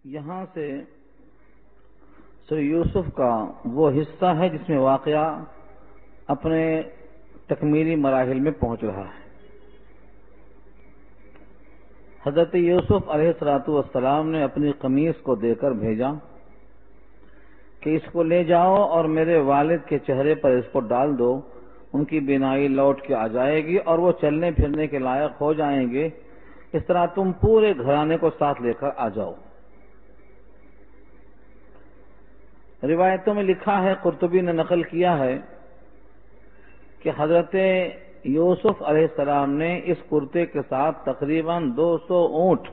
یہاں سے سورہ یوسف کا وہ حصہ ہے جس میں واقعہ اپنے تکمیلی مراحل میں پہنچ رہا ہے۔ حضرت یوسف علیہ السلام نے اپنی قمیص کو دے کر بھیجا کہ اس کو لے جاؤ اور میرے والد کے چہرے پر اس کو ڈال دو، ان کی بینائی لوٹ کے آ جائے گی اور وہ چلنے پھرنے کے لائق ہو جائیں گے، اس طرح تم پورے گھرانے کو ساتھ لے کر آ جاؤ۔ روایتوں میں لکھا ہے، قرطبی نے نقل کیا ہے کہ حضرت یوسف علیہ السلام نے اس کرتے کے ساتھ تقریباً 200 اونٹ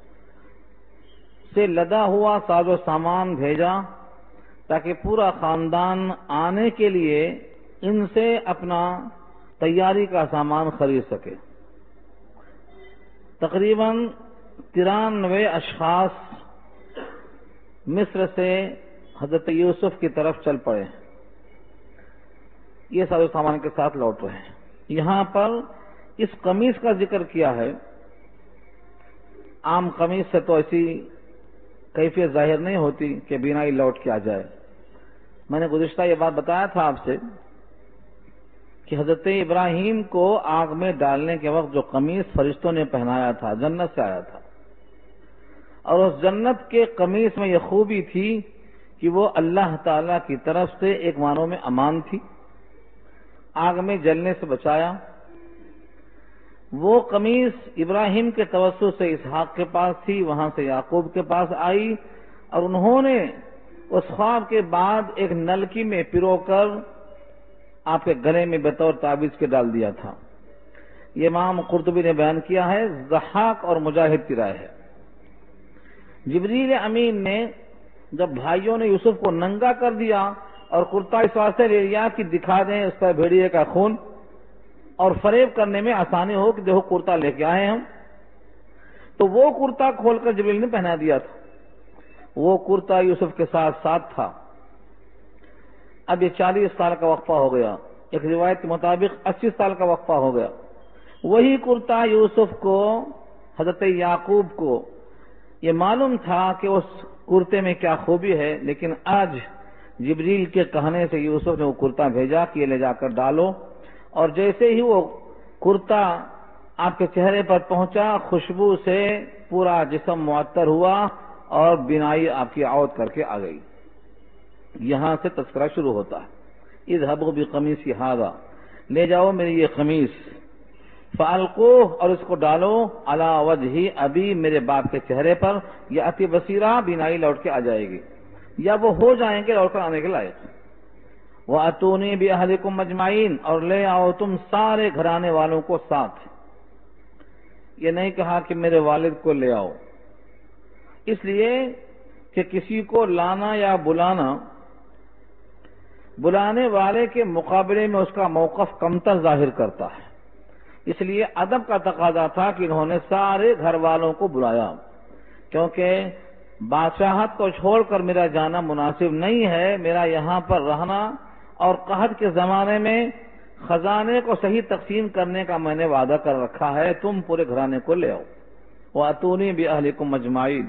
سے لدا ہوا ساز و سامان بھیجا تاکہ پورا خاندان آنے کے لیے ان سے اپنا تیاری کا سامان خرید سکے۔ تقریباً 93 اشخاص مصر سے حضرت یوسف کی طرف چل پڑے، یہ سارے سامان کے ساتھ لوٹ رہے ہیں۔ یہاں پر اس قمیص کا ذکر کیا ہے۔ عام قمیص سے تو ایسی کیفیت ظاہر نہیں ہوتی کہ بینائی لوٹ کے آ جائے۔ میں نے گزشتہ یہ بات بتایا تھا آپ سے کہ حضرت ابراہیم کو آگ میں ڈالنے کے وقت جو قمیص فرشتوں نے پہنایا تھا جنت سے آیا تھا، اور اس جنت کے قمیص میں یہ خوبی تھی کہ وہ اللہ تعالی کی طرف سے ایک معنوں میں امان تھی، آگ میں جلنے سے بچایا۔ وہ قمیص ابراہیم کے توسط سے اسحاق کے پاس تھی، وہاں سے یعقوب کے پاس آئی، اور انہوں نے اس خواب کے بعد ایک نلکی میں پرو کر آپ کے گلے میں بطور تعویذ کے ڈال دیا تھا۔ یہ امام قرطبی نے بیان کیا ہے، ضحاک اور مجاہد کی رائے ہے۔ جبریل امین نے جب بھائیوں نے یوسف کو ننگا کر دیا اور کرتا اس واسطے لے لیا کہ دکھا دیں اس پر بھیڑیے کا خون اور فریب کرنے میں آسانی ہو کہ دیکھو کرتا لے کے آئے ہم، تو وہ کرتا کھول کر جبریل نے پہنا دیا تھا۔ وہ کرتا یوسف کے ساتھ ساتھ تھا۔ اب یہ 40 سال کا وقفہ ہو گیا، ایک روایت کے مطابق 80 سال کا وقفہ ہو گیا۔ وہی کرتا یوسف کو، حضرت یعقوب کو یہ معلوم تھا کہ اس کرتے میں کیا خوبی ہے، لیکن آج جبریل کے کہنے سے یوسف نے وہ کرتا بھیجا کہ یہ لے جا کر ڈالو، اور جیسے ہی وہ کرتا آپ کے چہرے پر پہنچا، خوشبو سے پورا جسم معطر ہوا اور بینائی آپ کی عود کر کے آ گئی۔ یہاں سے تذکرہ شروع ہوتا ہے، اذهبوا بقمیصی ھذا، لے جاؤ میری یہ قمیص، فالقوہ، اور اس کو ڈالو، علی وجہ ابی، میرے باپ کے چہرے پر، یاتی بصیرا، بینائی لوٹ کے آ جائے گی، یا وہ ہو جائیں گے لوٹ کر آنے کے لائق۔ وَأَتُونِي بِأَهْلِكُمْ أَجْمَعِينَ، اور لے آؤ تم سارے گھرانے والوں کو ساتھ۔ یہ نہیں کہا کہ میرے والد کو لے آؤ، اس لیے کہ کسی کو لانا یا بلانے والے کے مقابلے میں اس کا موقف کمتر ظاہر کرتا ہے، اس لیے ادب کا تقاضا تھا کہ انہوں نے سارے گھر والوں کو بلایا، کیونکہ بادشاہت کو چھوڑ کر میرا جانا مناسب نہیں ہے، میرا یہاں پر رہنا، اور قحط کے زمانے میں خزانے کو صحیح تقسیم کرنے کا میں نے وعدہ کر رکھا ہے، تم پورے گھرانے کو لے آؤ۔ وَأَتُونِي بِأَهْلِكُمْ أَجْمَعِينَ۔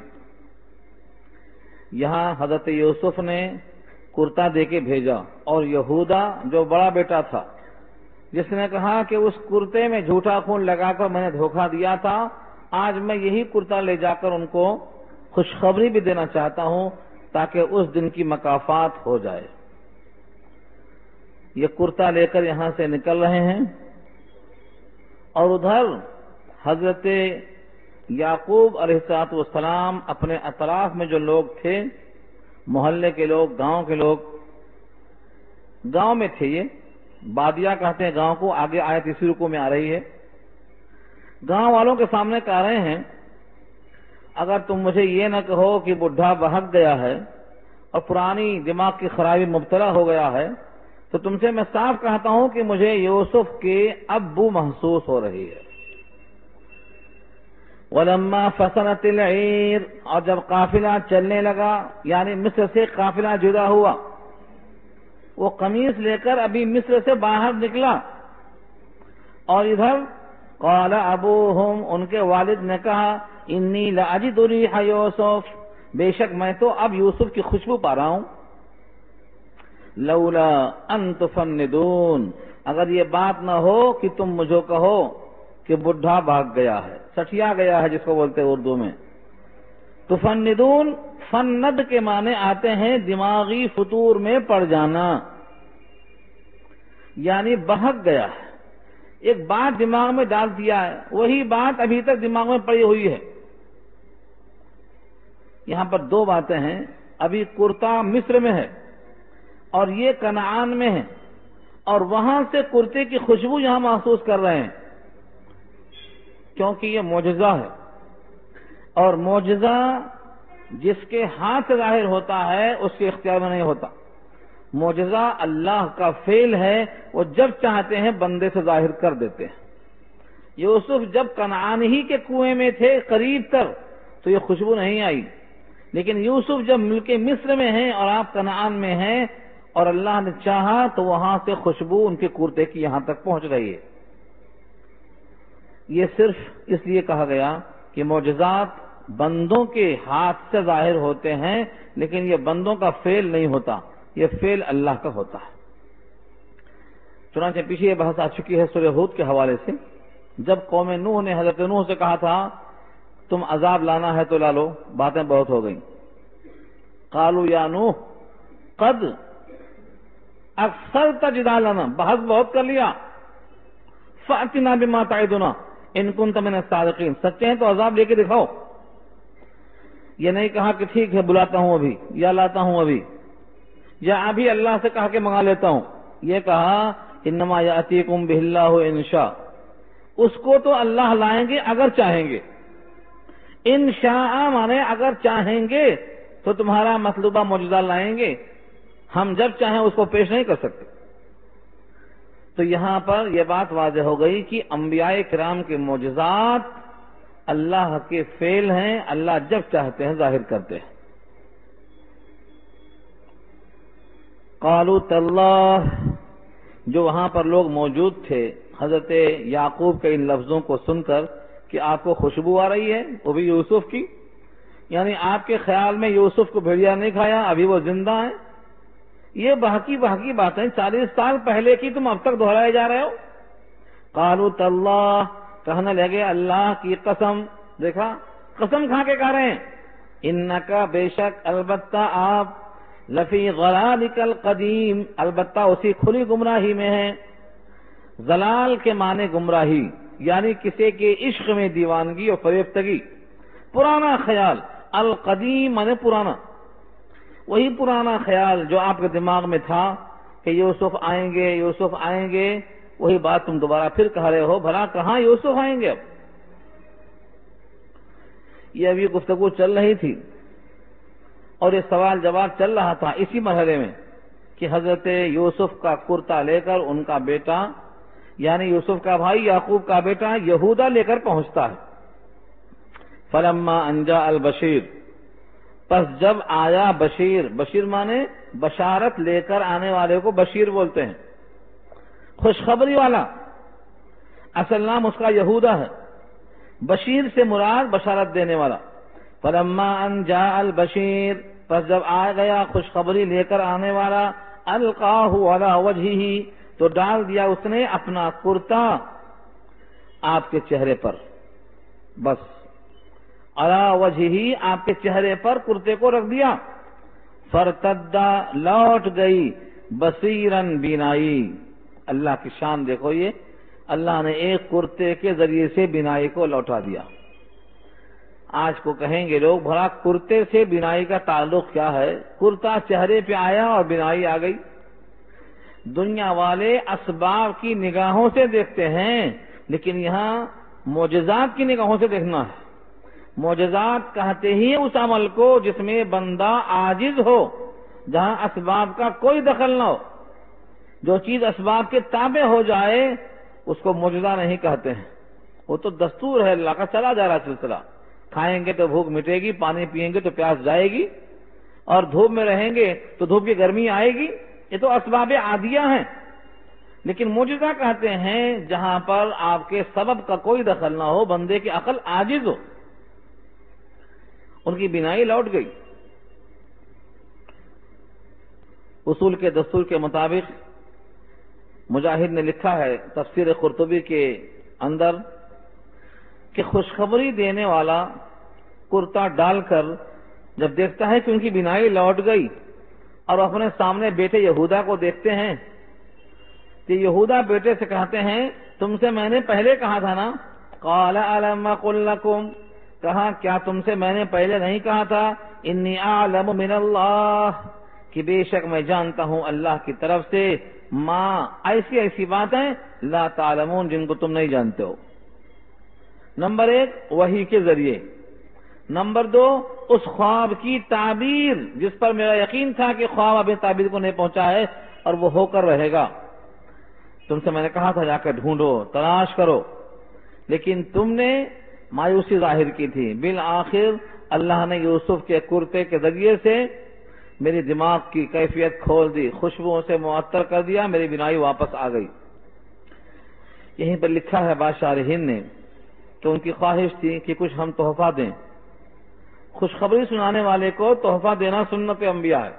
یہاں حضرت یوسف نے کرتا دے کے بھیجا، اور یہودا جو بڑا بیٹا تھا، جس نے کہا کہ اس کرتے میں جھوٹا خون لگا کر میں نے دھوکہ دیا تھا، آج میں یہی کرتا لے جا کر ان کو خوشخبری بھی دینا چاہتا ہوں تاکہ اس دن کی مکافات ہو جائے۔ یہ کرتا لے کر یہاں سے نکل رہے ہیں، اور ادھر حضرت یعقوب علیہ السلام اپنے اطراف میں جو لوگ تھے، محلے کے لوگ، گاؤں کے لوگ، گاؤں میں تھے، یہ بادیہ کہتے ہیں گاؤں کو، آگے آیت اسی رکوع میں آ رہی ہے، گاؤں والوں کے سامنے کہہ رہے ہیں اگر تم مجھے یہ نہ کہو کہ بڈھا بہک گیا ہے اور پرانی دماغ کی خرابی مبتلا ہو گیا ہے، تو تم سے میں صاف کہتا ہوں کہ مجھے یوسف کے اب بو محسوس ہو رہی ہے۔ وَلَمَّا فَصَلَتِ الْعِيرُ، اور جب قافلہ چلنے لگا، یعنی مصر سے قافلہ جدا ہوا، وہ قمیص لے کر ابھی مصر سے باہر نکلا، اور ادھر قال ابوہم، ان کے والد نے کہا، انی لاجد ریح یوسف، بے شک میں تو اب یوسف کی خوشبو پا رہا ہوں. لولا ان تفندون، اگر یہ بات نہ ہو کہ تم مجھے کہو کہ بڈھا بھاگ گیا ہے، سٹیا گیا ہے جس کو بولتے ہیں اردو میں. تفندون فند کے معنی آتے ہیں دماغی فطور میں پڑ جانا، یعنی بہک گیا ہے. ایک بات دماغ میں ڈال دیا ہے، وہی بات ابھی تک دماغ میں پڑی ہوئی ہے. یہاں پر دو باتیں ہیں، ابھی کرتا مصر میں ہے اور یہ کنعان میں ہے، اور وہاں سے کرتے کی خوشبو یہاں محسوس کر رہے ہیں، کیونکہ یہ معجزہ ہے. اور معجزہ جس کے ہاتھ سے ظاہر ہوتا ہے اس کے اختیار میں نہیں ہوتا. معجزہ اللہ کا فعل ہے، وہ جب چاہتے ہیں بندے سے ظاہر کر دیتے ہیں. یوسف جب کنعان ہی کے کنویں میں تھے قریب تر تو یہ خوشبو نہیں آئی، لیکن یوسف جب ملک مصر میں ہیں اور آپ کنعان میں ہیں اور اللہ نے چاہا تو وہاں سے خوشبو ان کے کرتے کی یہاں تک پہنچ رہی ہے. یہ صرف اس لیے کہا گیا کہ معجزات بندوں کے ہاتھ سے ظاہر ہوتے ہیں، لیکن یہ بندوں کا فعل نہیں ہوتا، یہ فعل اللہ کا ہوتا ہے. چنانچہ پیچھے یہ بحث آ چکی ہے سورہ ہود کے حوالے سے، جب قوم نوح نے حضرت نوح سے کہا تھا تم عذاب لانا ہے تو لا لو، باتیں بہت ہو گئیں. قالوا یا نوح قد اکثرت جدالنا، بحث بہت کر لیا، فأتنا بما تعدنا ان کنت من الصادقین، سچے ہیں تو عذاب لے کے دکھاؤ. یہ نہیں کہا کہ ٹھیک ہے بلاتا ہوں ابھی یا لاتا ہوں ابھی یا ابھی اللہ سے کہا کہ منگا لیتا ہوں. یہ کہا انما یاتیکم بہ اللہ ان شاء، اس کو تو اللہ لائیں گے اگر چاہیں گے. ان شاء مانے اگر چاہیں گے تو تمہارا مطلوبہ معجزہ لائیں گے، ہم جب چاہیں اس کو پیش نہیں کر سکتے. تو یہاں پر یہ بات واضح ہو گئی کہ انبیاء کرام کے معجزات اللہ کے فعل ہیں، اللہ جب چاہتے ہیں ظاہر کرتے ہیں. قالوا تاللہ، جو وہاں پر لوگ موجود تھے حضرت یعقوب کے ان لفظوں کو سن کر کہ آپ کو خوشبو آ رہی ہے، وہ بھی یوسف کی، یعنی آپ کے خیال میں یوسف کو بھیڑیا نہیں کھایا، ابھی وہ زندہ ہیں. یہ بہکی باتیں 40 سال پہلے کی تم اب تک دہرائے جا رہے ہو. قالوا تاللہ، کہنے لگے اللہ کی قسم. دیکھا قسم کھا کے کہہ رہے ہیں، انکا بے شک البتہ آپ لفی ضلالک القدیم، البتہ اسی کھلی گمراہی میں ہیں. ضلال کے معنی گمراہی، یعنی کسی کے عشق میں دیوانگی اور فریفتگی، پرانا خیال. القدیم معنی پرانا، وہی پرانا خیال جو آپ کے دماغ میں تھا کہ یوسف آئیں گے یوسف آئیں گے، وہی بات تم دوبارہ پھر کہہ رہے ہو. بھلا کہاں یوسف آئیں گے؟ اب یہ ابھی گفتگو چل رہی تھی اور یہ سوال جواب چل رہا تھا اسی مرحلے میں کہ حضرت یوسف کا کرتا لے کر ان کا بیٹا، یعنی یوسف کا بھائی یعقوب کا بیٹا یہودا لے کر پہنچتا ہے. فلما ان جاء البشیر، پس جب آیا بشیر، بشیر مانے بشارت لے کر آنے والے کو بشیر بولتے ہیں، خوشخبری والا. اصل نام اس کا یہودا ہے، بشیر سے مراد بشارت دینے والا. فلما ان جاء البشیر، پس جب آ گیا خوشخبری لے کر آنے والا، القاہ علی وجہہ، تو ڈال دیا اس نے اپنا کرتا آپ کے چہرے پر. بس علی وجہہ، آپ کے چہرے پر کرتے کو رکھ دیا. فرتدا، لوٹ گئی، بصیرن، بینائی. اللہ کی شان دیکھو، یہ اللہ نے ایک کرتے کے ذریعے سے بینائی کو لوٹا دیا. آج کو کہیں گے لوگ بھلا کرتے سے بینائی کا تعلق کیا ہے؟ کرتا چہرے پہ آیا اور بینائی آ گئی. دنیا والے اسباب کی نگاہوں سے دیکھتے ہیں، لیکن یہاں معجزات کی نگاہوں سے دیکھنا ہے. معجزات کہتے ہی اس عمل کو جس میں بندہ عاجز ہو، جہاں اسباب کا کوئی دخل نہ ہو. جو چیز اسباب کے تابع ہو جائے اس کو معجزہ نہیں کہتے ہیں، وہ تو دستور ہے اللہ کا چلا جا رہا سلسلہ. کھائیں گے تو بھوک مٹے گی، پانی پیئیں گے تو پیاس جائے گی، اور دھوپ میں رہیں گے تو دھوپ کی گرمی آئے گی. یہ تو اسباب عادیہ ہیں. لیکن معجزہ کہتے ہیں جہاں پر آپ کے سبب کا کوئی دخل نہ ہو، بندے کی عقل عاجز ہو. ان کی بینائی لوٹ گئی. اصول کے دستور کے مطابق مجاہد نے لکھا ہے تفسیر قرطبی کے اندر کہ خوشخبری دینے والا کرتا ڈال کر جب دیکھتا ہے کہ ان کی بینائی لوٹ گئی اور اپنے سامنے بیٹے یہودا کو دیکھتے ہیں کہ یہودا بیٹے سے کہتے ہیں تم سے میں نے پہلے کہا تھا نا، قال الم قل لکم، کہا کیا تم سے میں نے پہلے نہیں کہا تھا انی اعلم من اللہ، کہ بے شک میں جانتا ہوں اللہ کی طرف سے ماں ایسی باتیں لا تعلمون جن کو تم نہیں جانتے ہو۔ نمبر 1 وحی کے ذریعے، نمبر 2 اس خواب کی تعبیر جس پر میرا یقین تھا کہ خواب ابھی تعبیر کو نہیں پہنچا ہے اور وہ ہو کر رہے گا۔ تم سے میں نے کہا تھا جا کر ڈھونڈو، تلاش کرو، لیکن تم نے مایوسی ظاہر کی تھی۔ بالآخر اللہ نے یوسف کے کرتے کے ذریعے سے میری دماغ کی کیفیت کھول دی، خوشبوؤں سے معطر کر دیا، میری بینائی واپس آ گئی۔ یہیں پر لکھا ہے بادشاہ ہند نے کہ ان کی خواہش تھی کہ کچھ ہم تحفہ دیں۔ خوشخبری سنانے والے کو تحفہ دینا سنت انبیاء ہے۔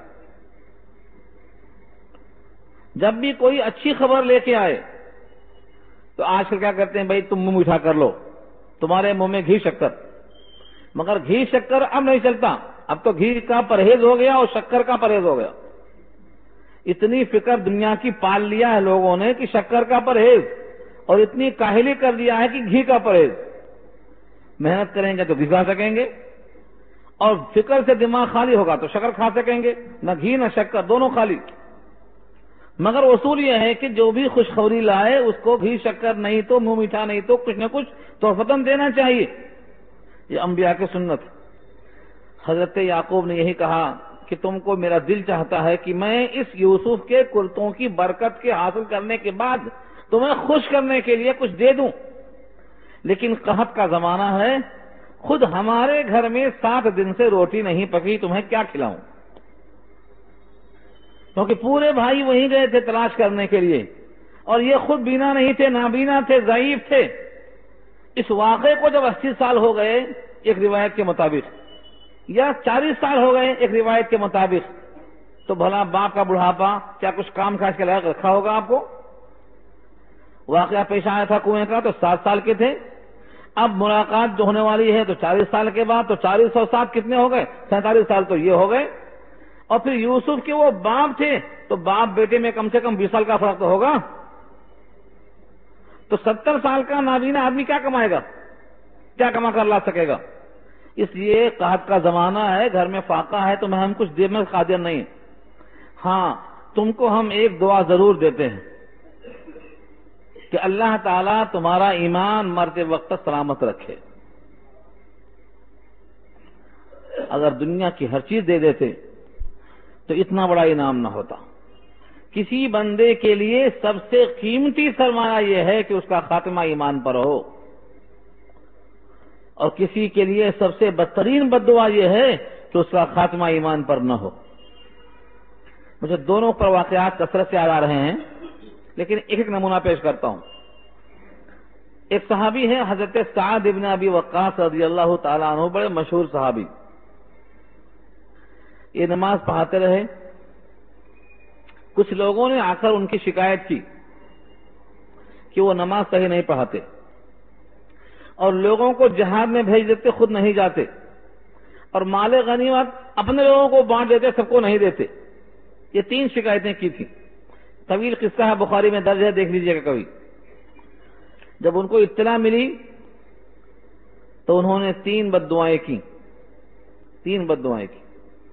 جب بھی کوئی اچھی خبر لے کے آئے تو آج کل کیا کرتے ہیں، بھائی تم منہ میٹھا کر لو، تمہارے منہ میں گھی شکر، مگر گھی شکر اب نہیں چلتا، اب تو گھی کا پرہیز ہو گیا اور شکر کا پرہیز ہو گیا۔ اتنی فکر دنیا کی پال لیا ہے لوگوں نے کہ شکر کا پرہیز، اور اتنی کاہلی کر دیا ہے کہ گھی کا پرہیز۔ محنت کریں گے تو گھی کھا سکیں گے، اور فکر سے دماغ خالی ہوگا تو شکر کھا سکیں گے، نہ گھی نہ شکر دونوں خالی۔ مگر اصول یہ ہے کہ جو بھی خوشخبری لائے اس کو گھی شکر نہیں تو منہ میٹھا نہیں تو کچھ نہ کچھ تحفتاً دینا چاہیے۔ یہ انبیاء کی سنت۔ حضرت یعقوب نے یہی کہا کہ تم کو میرا دل چاہتا ہے کہ میں اس یوسف کے کرتوں کی برکت کے حاصل کرنے کے بعد تمہیں خوش کرنے کے لیے کچھ دے دوں، لیکن قحط کا زمانہ ہے، خود ہمارے گھر میں 7 دن سے روٹی نہیں پکی، تمہیں کیا کھلاؤں؟ کیونکہ پورے بھائی وہیں گئے تھے تلاش کرنے کے لیے، اور یہ خود بینا نہیں تھے، نابینا تھے، ضعیف تھے۔ اس واقعے کو جب 80 سال ہو گئے ایک روایت کے مطابق، یا 40 سال ہو گئے ایک روایت کے مطابق، تو بھلا باپ کا بڑھاپا کیا کچھ کام کاج کے لائق رکھا ہوگا آپ کو؟ واقعہ پیش آیا تھا کنویں کا تو 7 سال کے تھے، اب ملاقات جو ہونے والی ہے تو 40 سال کے بعد، تو 40 اور 7 کتنے ہو گئے؟ 47 سال تو یہ ہو گئے۔ اور پھر یوسف کے وہ باپ تھے تو باپ بیٹے میں کم سے کم 20 سال کا فرق تو ہوگا، تو 70 سال کا نابینا آدمی کیا کمائے گا؟ کیا کما کر لا سکے گا؟ اس لیے قحط کا زمانہ ہے، گھر میں فاقہ ہے، تو ہم کچھ دینے میں قادر نہیں۔ ہاں تم کو ہم ایک دعا ضرور دیتے ہیں کہ اللہ تعالیٰ تمہارا ایمان مرتے وقت سلامت رکھے۔ اگر دنیا کی ہر چیز دے دیتے تو اتنا بڑا انعام نہ ہوتا۔ کسی بندے کے لیے سب سے قیمتی سرمایہ یہ ہے کہ اس کا خاتمہ ایمان پر ہو، اور کسی کے لیے سب سے بدترین بد دعا یہ ہے کہ اس کا خاتمہ ایمان پر نہ ہو۔ مجھے دونوں پر واقعات کثرت سے یاد آ رہے ہیں، لیکن ایک ایک نمونہ پیش کرتا ہوں۔ ایک صحابی ہے حضرت سعد ابن ابی وقاص رضی اللہ تعالیٰ عنہ، بڑے مشہور صحابی۔ یہ نماز پڑھاتے رہے، کچھ لوگوں نے آ کر ان کی شکایت کی کہ وہ نماز صحیح نہیں پڑھاتے، اور لوگوں کو جہاد میں بھیج دیتے، خود نہیں جاتے، اور مال غنیمت اپنے لوگوں کو بانٹ دیتے، سب کو نہیں دیتے۔ یہ 3 شکایتیں کی تھیں، طویل قصہ ہے، بخاری میں درج ہے، دیکھ لیجئے گا کبھی۔ جب ان کو اطلاع ملی تو انہوں نے 3 بد دعائیں کی، 3 بد دعائیں کی،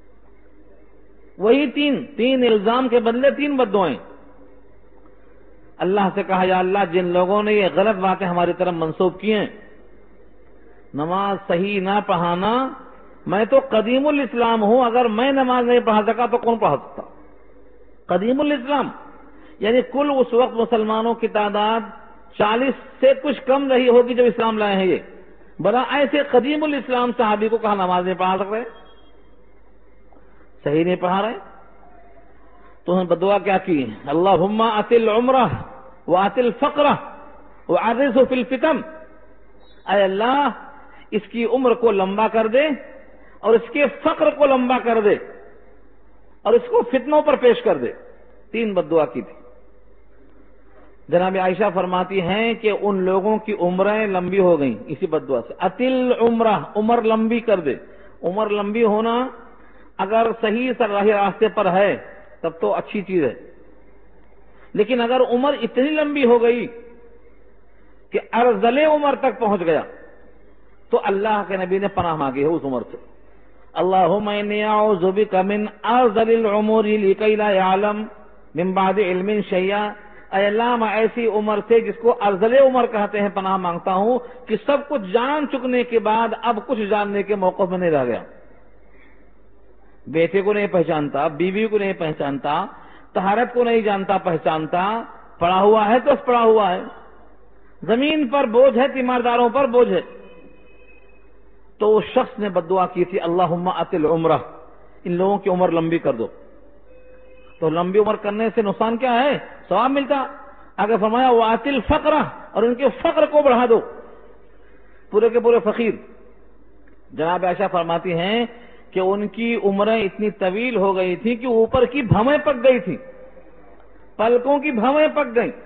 وہی 3 الزام کے بدلے 3 بد دعائیں۔ اللہ سے کہا یا اللہ جن لوگوں نے یہ غلط باتیں ہماری طرف منسوب کی ہیں، نماز صحیح نہ پڑھانا، میں تو قدیم الاسلام ہوں، اگر میں نماز نہیں پڑھا سکا تو کون پڑھا سکتا؟ قدیم الاسلام یعنی کل اس وقت مسلمانوں کی تعداد 40 سے کچھ کم رہی ہوگی جب اسلام لائے ہیں یہ، بلا ایسے قدیم الاسلام صحابی کو کہا نماز نہیں پڑھا سکتے، صحیح نہیں پڑھا رہے، تو انہوں نے بدعا کیا کی؟ اللہم اطل عمرہ واطل فقرہ وعرضہ فی الفتن، اے اللہ اس کی عمر کو لمبا کر دے اور اس کے فقر کو لمبا کر دے، اور اس کو فتنوں پر پیش کر دے. 3 بد دعا کی تھی. جناب عائشہ فرماتی ہیں کہ ان لوگوں کی عمریں لمبی ہو گئیں اسی بد دعا سے. اطل عمرہ، عمر لمبی کر دے. عمر لمبی ہونا اگر صحیح راہ راستے پر ہے تب تو اچھی چیز ہے، لیکن اگر عمر اتنی لمبی ہو گئی کہ ارذل عمر تک پہنچ گیا تو اللہ کے نبی نے پناہ مانگی ہے اس عمر سے. اللہم انی اعوذ بک من ارذل العمر لکی لا یعلم من بعد علم شیئا. اے اللہ میں ایسی عمر سے جس کو ارذل عمر کہتے ہیں پناہ مانگتا ہوں کہ سب کچھ جان چکنے کے بعد اب کچھ جاننے کے موقع میں نہیں رہ گیا. بیٹے کو نہیں پہچانتا، بیوی کو نہیں پہچانتا، طہارت کو نہیں جانتا پہچانتا، پڑا ہوا ہے تو پڑا ہوا ہے، زمین پر بوجھ ہے، تیمارداروں پر بوجھ ہے. تو اس شخص نے بد دعا کی تھی اللہم اطل عمرہ، ان لوگوں کی عمر لمبی کر دو. تو لمبی عمر کرنے سے نقصان کیا ہے؟ ثواب ملتا. اگر فرمایا واطل فقرہ، اور ان کے فقر کو بڑھا دو، پورے کے پورے فقیر. جناب عائشہ فرماتی ہیں کہ ان کی عمریں اتنی طویل ہو گئی تھی کہ اوپر کی بھویں پک گئی تھی، پلکوں کی بھویں پک گئی،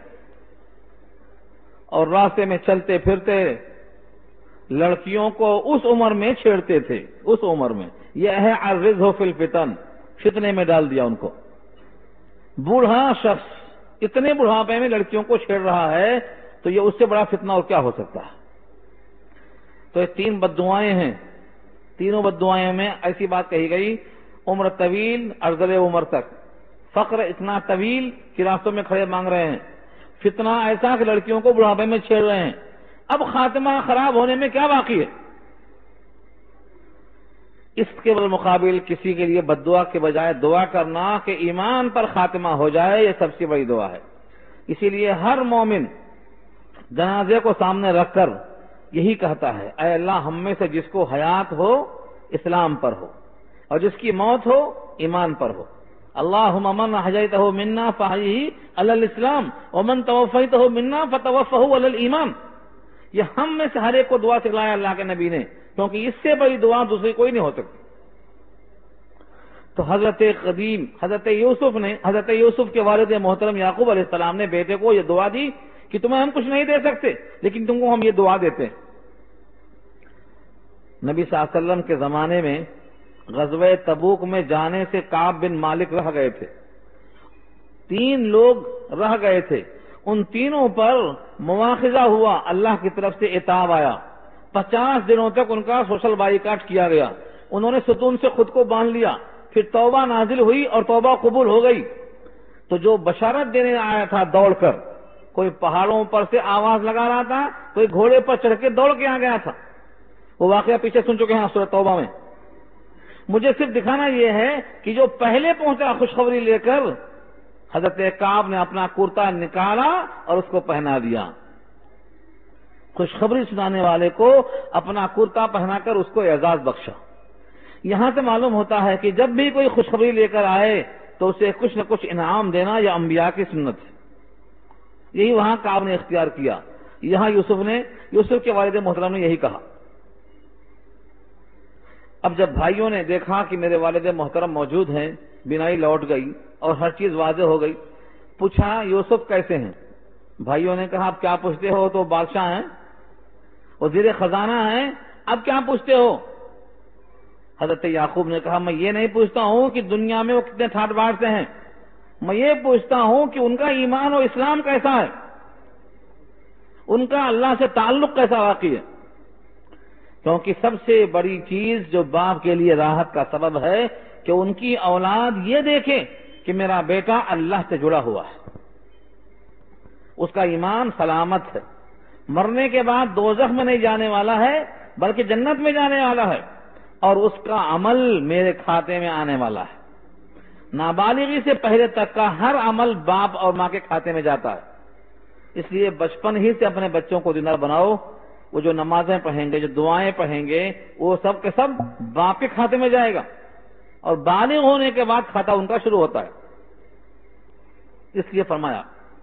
اور راستے میں چلتے پھرتے لڑکیوں کو اس عمر میں چھیڑتے تھے. اس عمر میں یہ ہے الرزق فی الفتن، فتنے میں ڈال دیا ان کو. بوڑھا شخص اتنے بڑھاپے میں لڑکیوں کو چھیڑ رہا ہے تو یہ اس سے بڑا فتنہ اور کیا ہو سکتا ہے. تو یہ 3 بد دعائیں ہیں. تینوں بد دعائیں میں ایسی بات کہی گئی، عمر طویل ارذل عمر تک، فقر اتنا طویل کہ راستوں میں کھڑے مانگ رہے ہیں، فتنہ ایسا کہ لڑکیوں کو بڑھاپے میں چھیڑ رہے ہیں. اب خاتمہ خراب ہونے میں کیا باقی ہے؟ اس کے بالمقابل کسی کے لیے بد دعا کے بجائے دعا کرنا کہ ایمان پر خاتمہ ہو جائے، یہ سب سے بڑی دعا ہے. اسی لیے ہر مومن جنازے کو سامنے رکھ کر یہی کہتا ہے اے اللہ ہم میں سے جس کو حیات ہو اسلام پر ہو اور جس کی موت ہو ایمان پر ہو. اللہم من احییتہ منا فاحیہ علی الاسلام ومن توفیتہ منا فتوفہ علی الایمان. یہ ہم میں سے ہر ایک کو دعا سکھلایا اللہ کے نبی نے، کیونکہ اس سے بڑی دعا دوسری کوئی نہیں ہو سکتی. تو حضرت قدیم حضرت یوسف کے والد محترم یعقوب علیہ السلام نے بیٹے کو یہ دعا دی کہ تمہیں ہم کچھ نہیں دے سکتے لیکن تم کو ہم یہ دعا دیتے ہیں. نبی صلی اللہ علیہ وسلم کے زمانے میں غزوہ تبوک میں جانے سے کعب بن مالک رہ گئے تھے. 3 لوگ رہ گئے تھے، ان تینوں پر مواخذہ ہوا، اللہ کی طرف سے عتاب آیا. 50 دنوں تک ان کا سوشل بائیکاٹ کیا گیا. انہوں نے ستون سے خود کو باندھ لیا. پھر توبہ نازل ہوئی اور توبہ قبول ہو گئی. تو جو بشارت دینے آیا تھا دوڑ کر، کوئی پہاڑوں پر سے آواز لگا رہا تھا، کوئی گھوڑے پر چڑھ کے دوڑ کے آ گیا تھا. وہ واقعہ پیچھے سن چکے ہیں سورۃ توبہ میں. مجھے صرف دکھانا یہ ہے کہ جو پہلے پہنچا خوشخبری لے کر، حضرت کعب نے اپنا کرتا نکالا اور اس کو پہنا دیا. خوشخبری سنانے والے کو اپنا کرتا پہنا کر اس کو اعزاز بخشا. یہاں سے معلوم ہوتا ہے کہ جب بھی کوئی خوشخبری لے کر آئے تو اسے کچھ نہ کچھ انعام دینا یہ انبیاء کی سنت ہے. یہی وہاں کعب نے اختیار کیا. یہاں یوسف کے والد محترم نے یہی کہا. اب جب بھائیوں نے دیکھا کہ میرے والد محترم موجود ہیں، بینائی لوٹ گئی اور ہر چیز واضح ہو گئی. پوچھا یوسف کیسے ہیں؟ بھائیوں نے کہا اب کیا پوچھتے ہو، تو بادشاہ ہیں، وزیر خزانہ ہیں، اب کیا پوچھتے ہو؟ حضرت یعقوب نے کہا میں یہ نہیں پوچھتا ہوں کہ دنیا میں وہ کتنے ٹھاٹ باٹ سے ہیں، میں یہ پوچھتا ہوں کہ ان کا ایمان و اسلام کیسا ہے، ان کا اللہ سے تعلق کیسا واقعی ہے. کیونکہ سب سے بڑی چیز جو باپ کے لیے راحت کا سبب ہے کہ ان کی اولاد یہ دیکھے کہ میرا بیٹا اللہ سے جڑا ہوا ہے، اس کا ایمان سلامت ہے، مرنے کے بعد دوزخ میں نہیں جانے والا ہے بلکہ جنت میں جانے والا ہے، اور اس کا عمل میرے کھاتے میں آنے والا ہے. نابالغی سے پہلے تک کا ہر عمل باپ اور ماں کے کھاتے میں جاتا ہے. اس لیے بچپن ہی سے اپنے بچوں کو دیندار بناؤ. وہ جو نمازیں پڑھیں گے، جو دعائیں پڑھیں گے، وہ سب کے سب باپ کے کھاتے میں جائے گا، اور بالغ ہونے کے بعد کھاتا ان کا شروع ہوتا ہے. اس لیے فرمایا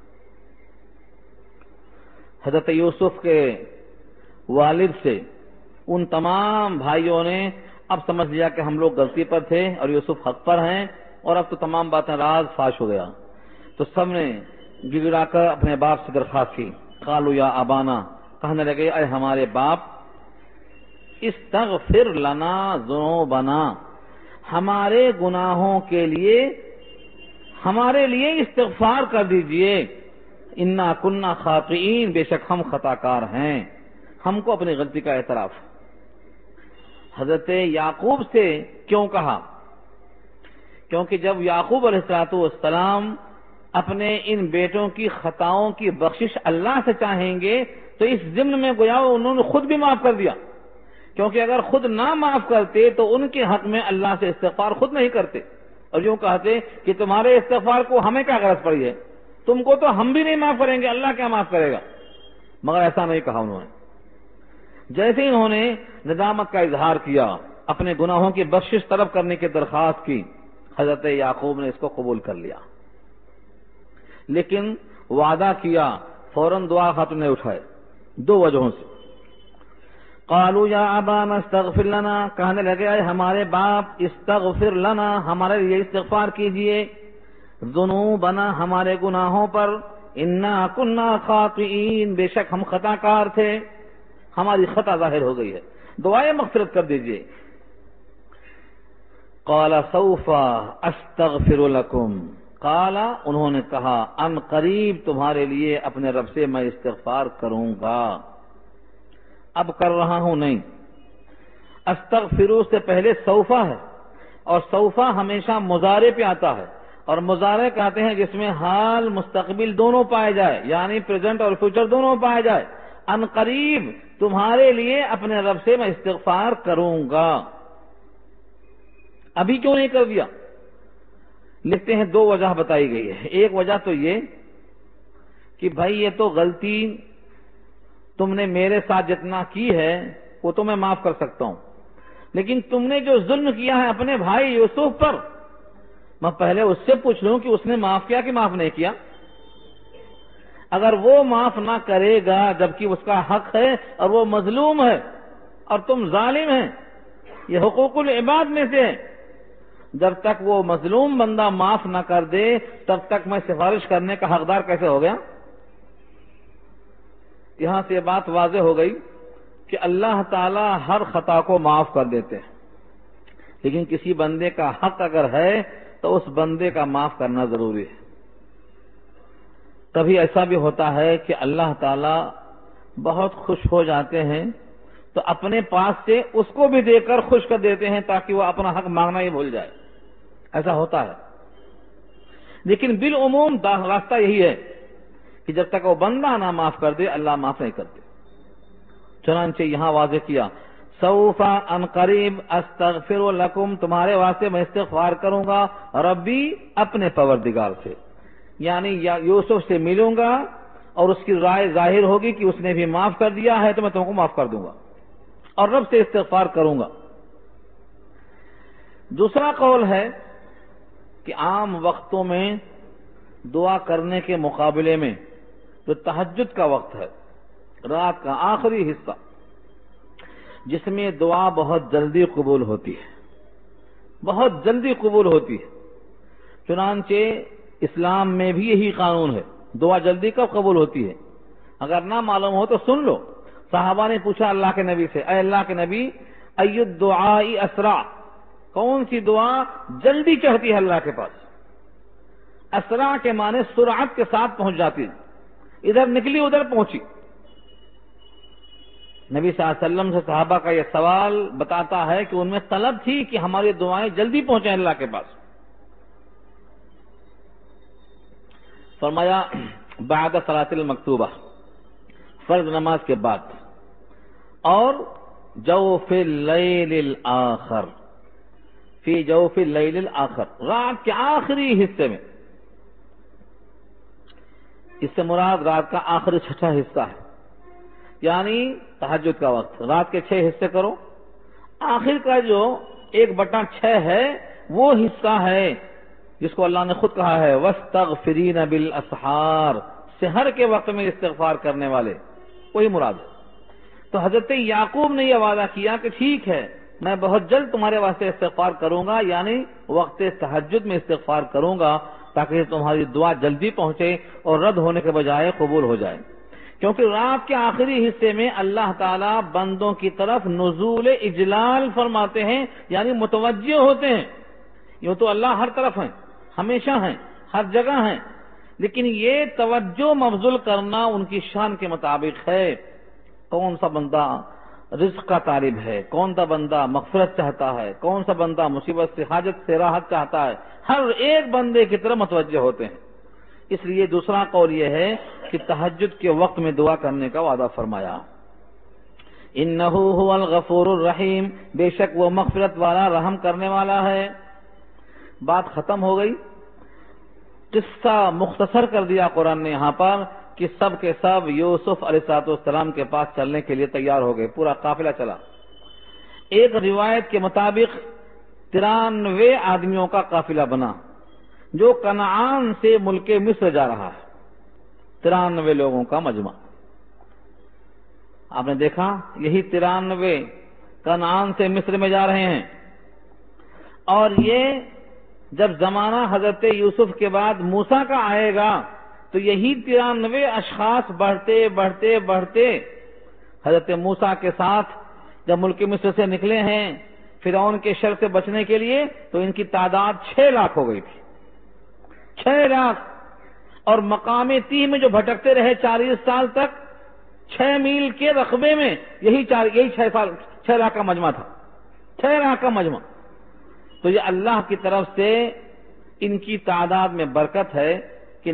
حضرت یوسف کے والد سے ان تمام بھائیوں نے اب سمجھ لیا کہ ہم لوگ غلطی پر تھے اور یوسف حق پر ہیں. اور اب تو تمام باتیں راز فاش ہو گیا. تو سب نے گڑگڑا کر اپنے باپ سے درخواست کی. قالوا یا ابانا، کہنے لگے اے ہمارے باپ، استغفر لنا ذنوبنا، ہمارے گناہوں کے لیے ہمارے لیے استغفار کر دیجئے. انا کنا خاطئین، بے شک ہم خطا کار ہیں، ہم کو اپنی غلطی کا اعتراف. حضرت یعقوب سے کیوں کہا؟ کیونکہ جب یعقوب علیہ السلام اپنے ان بیٹوں کی خطاؤں کی بخشش اللہ سے چاہیں گے تو اس ضمن میں گویا انہوں نے خود بھی معاف کر دیا، کیونکہ اگر خود نہ معاف کرتے تو ان کے حق میں اللہ سے استغفار خود نہیں کرتے اور یوں کہتے کہ تمہارے استغفار کو ہمیں کیا غرض پڑی ہے، تم کو تو ہم بھی نہیں معاف کریں گے، اللہ کیا معاف کرے گا. مگر ایسا نہیں کہا انہوں نے. جیسے ہی انہوں نے ندامت کا اظہار کیا، اپنے گناہوں کی بخشش طلب کرنے کی درخواست کی، حضرت یعقوب نے اس کو قبول کر لیا. لیکن وعدہ کیا، فوراً دعا ہاتھ نہیں اٹھائے، دو وجہوں سے. قالوا یا ابانا استغفر لنا، کہنے لگے اے ہمارے باپ استغفر لنا، ہمارے لیے استغفار کیجئے، ذنوبنا، ہمارے گناہوں پر، انا کنا خاطئین، بے شک ہم خطا کار تھے، ہماری خطا ظاہر ہو گئی ہے، دعائے مغفرت کر دیجئے. قال سوف استغفر لکم، قال، انہوں نے کہا، ان قریب تمہارے لیے اپنے رب سے میں استغفار کروں گا، اب کر رہا ہوں نہیں. استغفروا سے پہلے سوفا ہے، اور سوفا ہمیشہ مضارع پہ آتا ہے، اور مضارع کہتے ہیں جس میں حال مستقبل دونوں پائے جائے، یعنی پریزنٹ اور فیوچر دونوں پائے جائے. ان قریب تمہارے لیے اپنے رب سے میں استغفار کروں گا. ابھی کیوں نہیں کر دیا؟ لکھتے ہیں دو وجہ بتائی گئی ہے. ایک وجہ تو یہ کہ بھائی یہ تو غلطی تم نے میرے ساتھ جتنا کی ہے وہ تو میں معاف کر سکتا ہوں، لیکن تم نے جو ظلم کیا ہے اپنے بھائی یوسف پر، میں پہلے اس سے پوچھ لوں کہ اس نے معاف کیا کہ معاف نہیں کیا. اگر وہ معاف نہ کرے گا جبکہ اس کا حق ہے اور وہ مظلوم ہے اور تم ظالم ہیں، یہ حقوق العباد میں سے ہے، جب تک وہ مظلوم بندہ معاف نہ کر دے تب تک میں سفارش کرنے کا حقدار کیسے ہو گیا؟ یہاں سے یہ بات واضح ہو گئی کہ اللہ تعالی ہر خطا کو معاف کر دیتے ہیں، لیکن کسی بندے کا حق اگر ہے تو اس بندے کا معاف کرنا ضروری ہے. کبھی ایسا بھی ہوتا ہے کہ اللہ تعالی بہت خوش ہو جاتے ہیں تو اپنے پاس سے اس کو بھی دے کر خوش کر دیتے ہیں تاکہ وہ اپنا حق مانگنا ہی بھول جائے. ایسا ہوتا ہے، لیکن بالعموم راستہ یہی ہے کہ جب تک وہ بندہ نہ معاف کر دے اللہ معاف نہیں کرتے. چنانچہ یہاں واضح کیا، سوف ان قریب استغفر لکم، تمہارے واسطے میں استغفار کروں گا ربی، اپنے پروردگار سے، یعنی یوسف سے ملوں گا اور اس کی رائے ظاہر ہوگی کہ اس نے بھی معاف کر دیا ہے تو میں تم کو معاف کر دوں گا اور رب سے استغفار کروں گا. دوسرا قول ہے کہ عام وقتوں میں دعا کرنے کے مقابلے میں جو تہجد کا وقت ہے، رات کا آخری حصہ، جس میں دعا بہت جلدی قبول ہوتی ہے، بہت جلدی قبول ہوتی ہے. چنانچہ اسلام میں بھی یہی قانون ہے، دعا جلدی کب قبول ہوتی ہے؟ اگر نہ معلوم ہو تو سن لو. صحابہ نے پوچھا اللہ کے نبی سے، اے اللہ کے نبی، ای الدعاء اسرع، کون سی دعا جلدی چڑھتی ہے اللہ کے پاس؟ اسرع کے معنی سرعت کے ساتھ پہنچ جاتی ہے، ادھر نکلی ادھر پہنچی. نبی صلی اللہ علیہ وسلم سے صحابہ کا یہ سوال بتاتا ہے کہ ان میں طلب تھی کہ ہماری دعائیں جلدی پہنچیں اللہ کے پاس. فرمایا بعد صلاۃ المکتوبہ، فرض نماز کے بعد، اور جوف اللیل الآخر، فی جوف اللیل الآخر، رات کے آخری حصے میں. اس سے مراد رات کا آخری چھٹا حصہ ہے، یعنی تہجد کا وقت. رات کے 6 حصے کرو، آخر کا جو 1/6 ہے وہ حصہ ہے جس کو اللہ نے خود کہا ہے وَاسْتَغْفِرِينَ بِالْأَسْحَارِ، سحر کے وقت میں استغفار کرنے والے، وہی مراد ہے. تو حضرت یعقوب نے یہ وعدہ کیا کہ ٹھیک ہے میں بہت جلد تمہارے واسطے استغفار کروں گا، یعنی وقت تہجد میں استغفار کروں گا تاکہ تمہاری دعا جلدی پہنچے اور رد ہونے کے بجائے قبول ہو جائے۔ کیونکہ رات کے آخری حصے میں اللہ تعالیٰ بندوں کی طرف نزول اجلال فرماتے ہیں، یعنی متوجہ ہوتے ہیں۔ یوں تو اللہ ہر طرف ہیں، ہمیشہ ہیں، ہر جگہ ہیں، لیکن یہ توجہ مبذول کرنا ان کی شان کے مطابق ہے۔ کون سا بندہ رزق کا طالب ہے، کون سا بندہ مغفرت چاہتا ہے، کون سا بندہ مصیبت سے حاجت سے راحت چاہتا ہے، ہر ایک بندے کی طرف متوجہ ہوتے ہیں۔ اس لیے دوسرا قول یہ ہے کہ تہجد کے وقت میں دعا کرنے کا وعدہ فرمایا۔ انہ هو الغفور الرحیم، بے شک وہ مغفرت والا رحم کرنے والا ہے۔ بات ختم ہو گئی، قصہ مختصر کر دیا قرآن نے یہاں پر کہ سب کے سب یوسف علیہ السلام کے پاس چلنے کے لیے تیار ہو گئے، پورا قافلہ چلا۔ ایک روایت کے مطابق 93 آدمیوں کا قافلہ بنا جو کنعان سے ملک مصر جا رہا ہے، 93 لوگوں کا مجمع۔ آپ نے دیکھا یہی 93 کنعان سے مصر میں جا رہے ہیں، اور یہ جب زمانہ حضرت یوسف کے بعد موسیٰ کا آئے گا تو یہی 93 اشخاص بڑھتے بڑھتے بڑھتے حضرت موسیٰ کے ساتھ جب ملک مصر سے نکلے ہیں فرعون کے شر سے بچنے کے لیے، تو ان کی تعداد 6 لاکھ ہو گئی تھی، 6 لاکھ۔ اور مقام تیہ میں جو بھٹکتے رہے 40 سال تک، 6 میل کے رقبے میں یہی 6 لاکھ کا مجمع تھا، 6 لاکھ کا مجمع۔ تو یہ اللہ کی طرف سے ان کی تعداد میں برکت ہے کہ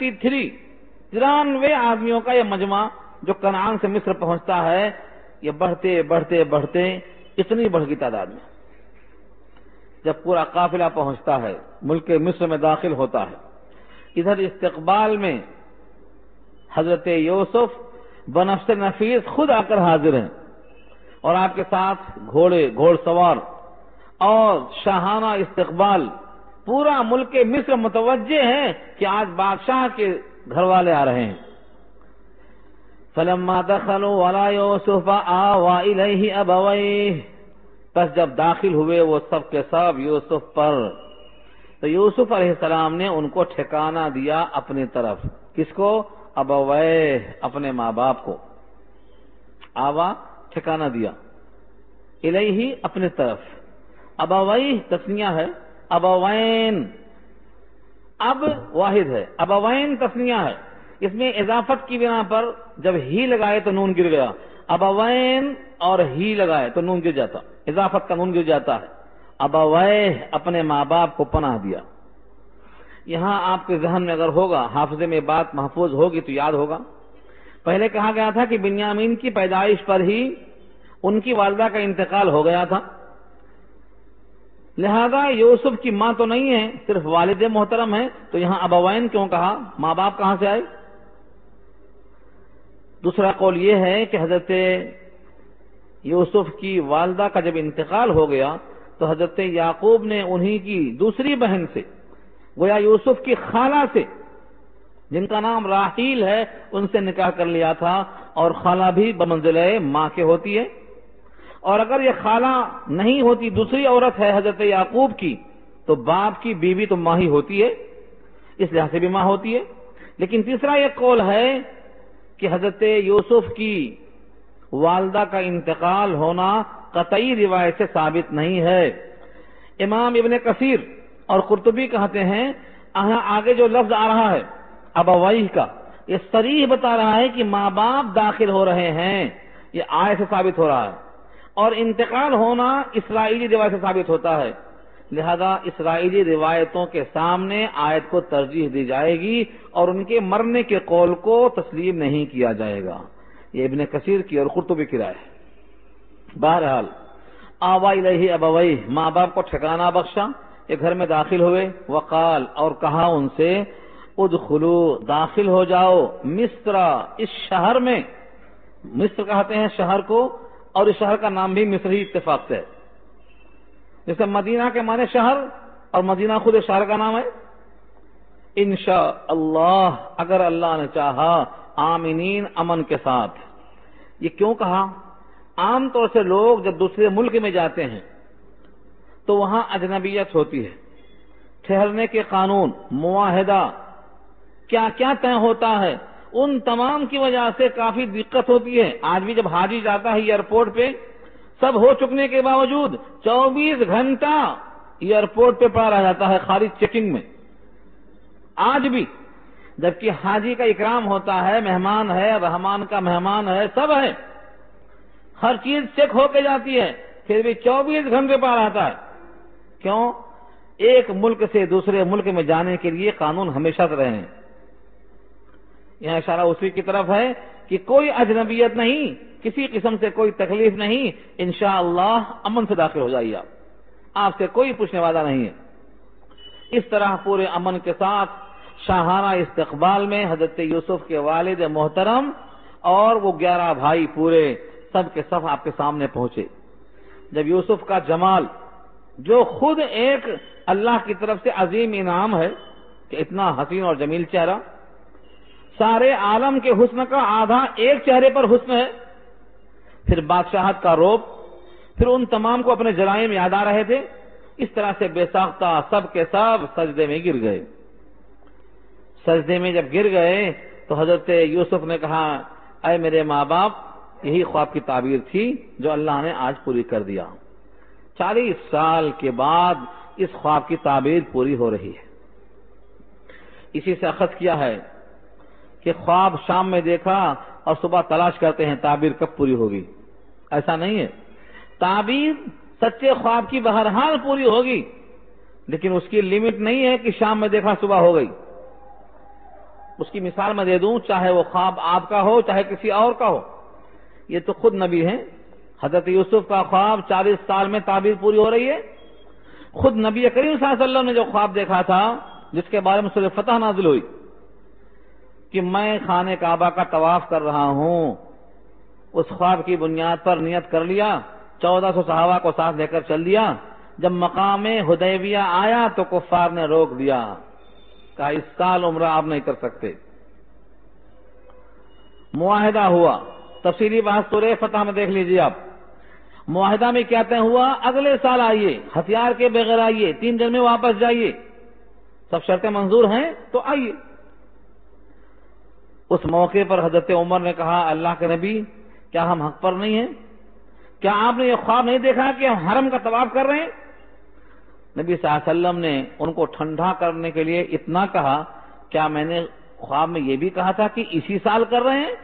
93 آدمیوں کا یہ مجمع جو کنعان سے مصر پہنچتا ہے، یہ بڑھتے بڑھتے بڑھتے اتنی بڑھ گئی تعداد میں۔ جب پورا قافلہ پہنچتا ہے، ملک مصر میں داخل ہوتا ہے، ادھر استقبال میں حضرت یوسف بنفس نفیس خود آ کر حاضر ہیں، اور آپ کے ساتھ گھوڑ سوار اور شاہانہ استقبال۔ پورا ملک مصر متوجہ ہے کہ آج بادشاہ کے گھر والے آ رہے ہیں۔ فلما دخلوا على يوسف آوى إليه أبويه، پس جب داخل ہوئے وہ سب کے سب یوسف پر، تو یوسف علیہ السلام نے ان کو ٹھکانہ دیا اپنی طرف۔ کس کو؟ ابویہ، اپنے ماں باپ کو۔ آوا ٹھکانہ دیا، الیہ اپنے طرف۔ ابویہ تثنیہ ہے، ابوین اب واحد ہے، ابوین تثنیہ ہے، اس میں اضافت کی بنا پر جب ہی لگائے تو نون گر گیا، ابوین اور ہی لگائے تو نون گر جاتا، اضافت کا نون گر جاتا ہے۔ ابویہ اپنے ماں باپ کو پناہ دیا۔ یہاں آپ کے ذہن میں اگر ہوگا، حافظے میں بات محفوظ ہوگی تو یاد ہوگا، پہلے کہا گیا تھا کہ بنیامین کی پیدائش پر ہی ان کی والدہ کا انتقال ہو گیا تھا، لہذا یوسف کی ماں تو نہیں ہے، صرف والد محترم ہے، تو یہاں ابوین کیوں کہا؟ ماں باپ کہاں سے آئے؟ دوسرا قول یہ ہے کہ حضرت یوسف کی والدہ کا جب انتقال ہو گیا تو حضرت یعقوب نے انہی کی دوسری بہن سے، گویا یوسف کی خالہ سے، جن کا نام راحیل ہے، ان سے نکاح کر لیا تھا، اور خالہ بھی بمنزلہ ماں کے ہوتی ہے، اور اگر یہ خالہ نہیں ہوتی، دوسری عورت ہے حضرت یعقوب کی، تو باپ کی بیوی تو ماں ہی ہوتی ہے، اس لحاظ سے بھی ماں ہوتی ہے۔ لیکن تیسرا یہ قول ہے کہ حضرت یوسف کی والدہ کا انتقال ہونا قطعی روایت سے ثابت نہیں ہے۔ امام ابن کثیر اور قرطبی کہتے ہیں آگے جو لفظ آ رہا ہے ابویہ کا، یہ صریح بتا رہا ہے کہ ماں باپ داخل ہو رہے ہیں، یہ آیت سے ثابت ہو رہا ہے، اور انتقال ہونا اسرائیلی روایت سے ثابت ہوتا ہے، لہذا اسرائیلی روایتوں کے سامنے آیت کو ترجیح دی جائے گی اور ان کے مرنے کے قول کو تسلیم نہیں کیا جائے گا۔ یہ ابن کثیر کی اور قرطبی کی رائے ہے۔ بہرحال آوا الیہ ابویہ، ماں باپ کو ٹھکانہ بخشا، یہ گھر میں داخل ہوئے، وقال اور کہا ان سے، ادخلوا داخل ہو جاؤ، مصر اس شہر میں، مصر کہتے ہیں شہر کو، اور اس شہر کا نام بھی مصر ہی اتفاق سے ہے، جیسے مدینہ کے معنی شہر، اور مدینہ خود ایک شہر کا نام ہے۔ انشاء اللہ، اگر اللہ نے چاہا، آمینین امن کے ساتھ۔ یہ کیوں کہا؟ عام طور سے لوگ جب دوسرے ملک میں جاتے ہیں تو وہاں اجنبیت ہوتی ہے، ٹھہرنے کے قانون، معاہدہ، کیا کیا طے ہوتا ہے، ان تمام کی وجہ سے کافی دقت ہوتی ہے۔ آج بھی جب حاجی جاتا ہے ایئرپورٹ پہ، سب ہو چکنے کے باوجود 24 گھنٹہ ایئرپورٹ پہ پڑا رہ جاتا ہے خارج چیکنگ میں، آج بھی، جبکہ حاجی کا اکرام ہوتا ہے، مہمان ہے، رحمان کا مہمان ہے، سب ہے، ہر چیز چیک ہو کے جاتی ہے، پھر بھی 24 گھنٹے پا رہتا ہے۔ کیوں؟ ایک ملک سے دوسرے ملک میں جانے کے لیے قانون ہمیشہ سے رہے ہیں۔ یہاں اشارہ اسی کی طرف ہے کہ کوئی اجنبیت نہیں، کسی قسم سے کوئی تکلیف نہیں، انشاءاللہ امن سے داخل ہو جائیے، آپ سے کوئی پوچھنے والا نہیں ہے۔ اس طرح پورے امن کے ساتھ شاہانہ استقبال میں حضرت یوسف کے والد محترم اور وہ 11 بھائی پورے سب کے سب آپ کے سامنے پہنچے۔ جب یوسف کا جمال، جو خود ایک اللہ کی طرف سے عظیم انعام ہے کہ اتنا حسین اور جمیل چہرہ، سارے عالم کے حسن کا آدھا ایک چہرے پر حسن ہے، پھر بادشاہت کا روب، پھر ان تمام کو اپنے جرائم یاد آ رہے تھے، اس طرح سے بے ساختہ سب کے سب سجدے میں گر گئے۔ سجدے میں جب گر گئے تو حضرت یوسف نے کہا، اے میرے ماں باپ، یہی خواب کی تعبیر تھی جو اللہ نے آج پوری کر دیا۔ 40 سال کے بعد اس خواب کی تعبیر پوری ہو رہی ہے۔ اسی سے اخذ کیا ہے کہ خواب شام میں دیکھا اور صبح تلاش کرتے ہیں تعبیر کب پوری ہوگی، ایسا نہیں ہے۔ تعبیر سچے خواب کی بہرحال پوری ہوگی، لیکن اس کی لمٹ نہیں ہے کہ شام میں دیکھا صبح ہو گئی۔ اس کی مثال میں دے دوں، چاہے وہ خواب آپ کا ہو چاہے کسی اور کا ہو، یہ تو خود نبی ہیں۔ حضرت یوسف کا خواب 40 سال میں تعبیر پوری ہو رہی ہے۔ خود نبی کریم صلی اللہ علیہ وسلم نے جو خواب دیکھا تھا، جس کے بارے میں سورہ فتح نازل ہوئی کہ میں خانہ کعبہ کا طواف کر رہا ہوں، اس خواب کی بنیاد پر نیت کر لیا، 1400 صحابہ کو ساتھ لے کر چل دیا۔ جب مقام حدیبیہ آیا تو کفار نے روک دیا، کہا اس سال عمرہ آپ نہیں کر سکتے۔ معاہدہ ہوا، تفصیلی بات سورہ فتح میں دیکھ لیجیے آپ۔ معاہدہ میں کیا طے ہوا؟ اگلے سال آئیے، ہتھیار کے بغیر آئیے، 3 دن میں واپس جائیے، سب شرطیں منظور ہیں تو آئیے۔ اس موقع پر حضرت عمر نے کہا، اللہ کے نبی، کیا ہم حق پر نہیں ہیں؟ کیا آپ نے یہ خواب نہیں دیکھا کہ ہم حرم کا طواف کر رہے ہیں؟ نبی صلی اللہ علیہ وسلم نے ان کو ٹھنڈا کرنے کے لیے اتنا کہا، کیا میں نے خواب میں یہ بھی کہا تھا کہ اسی سال کر رہے ہیں؟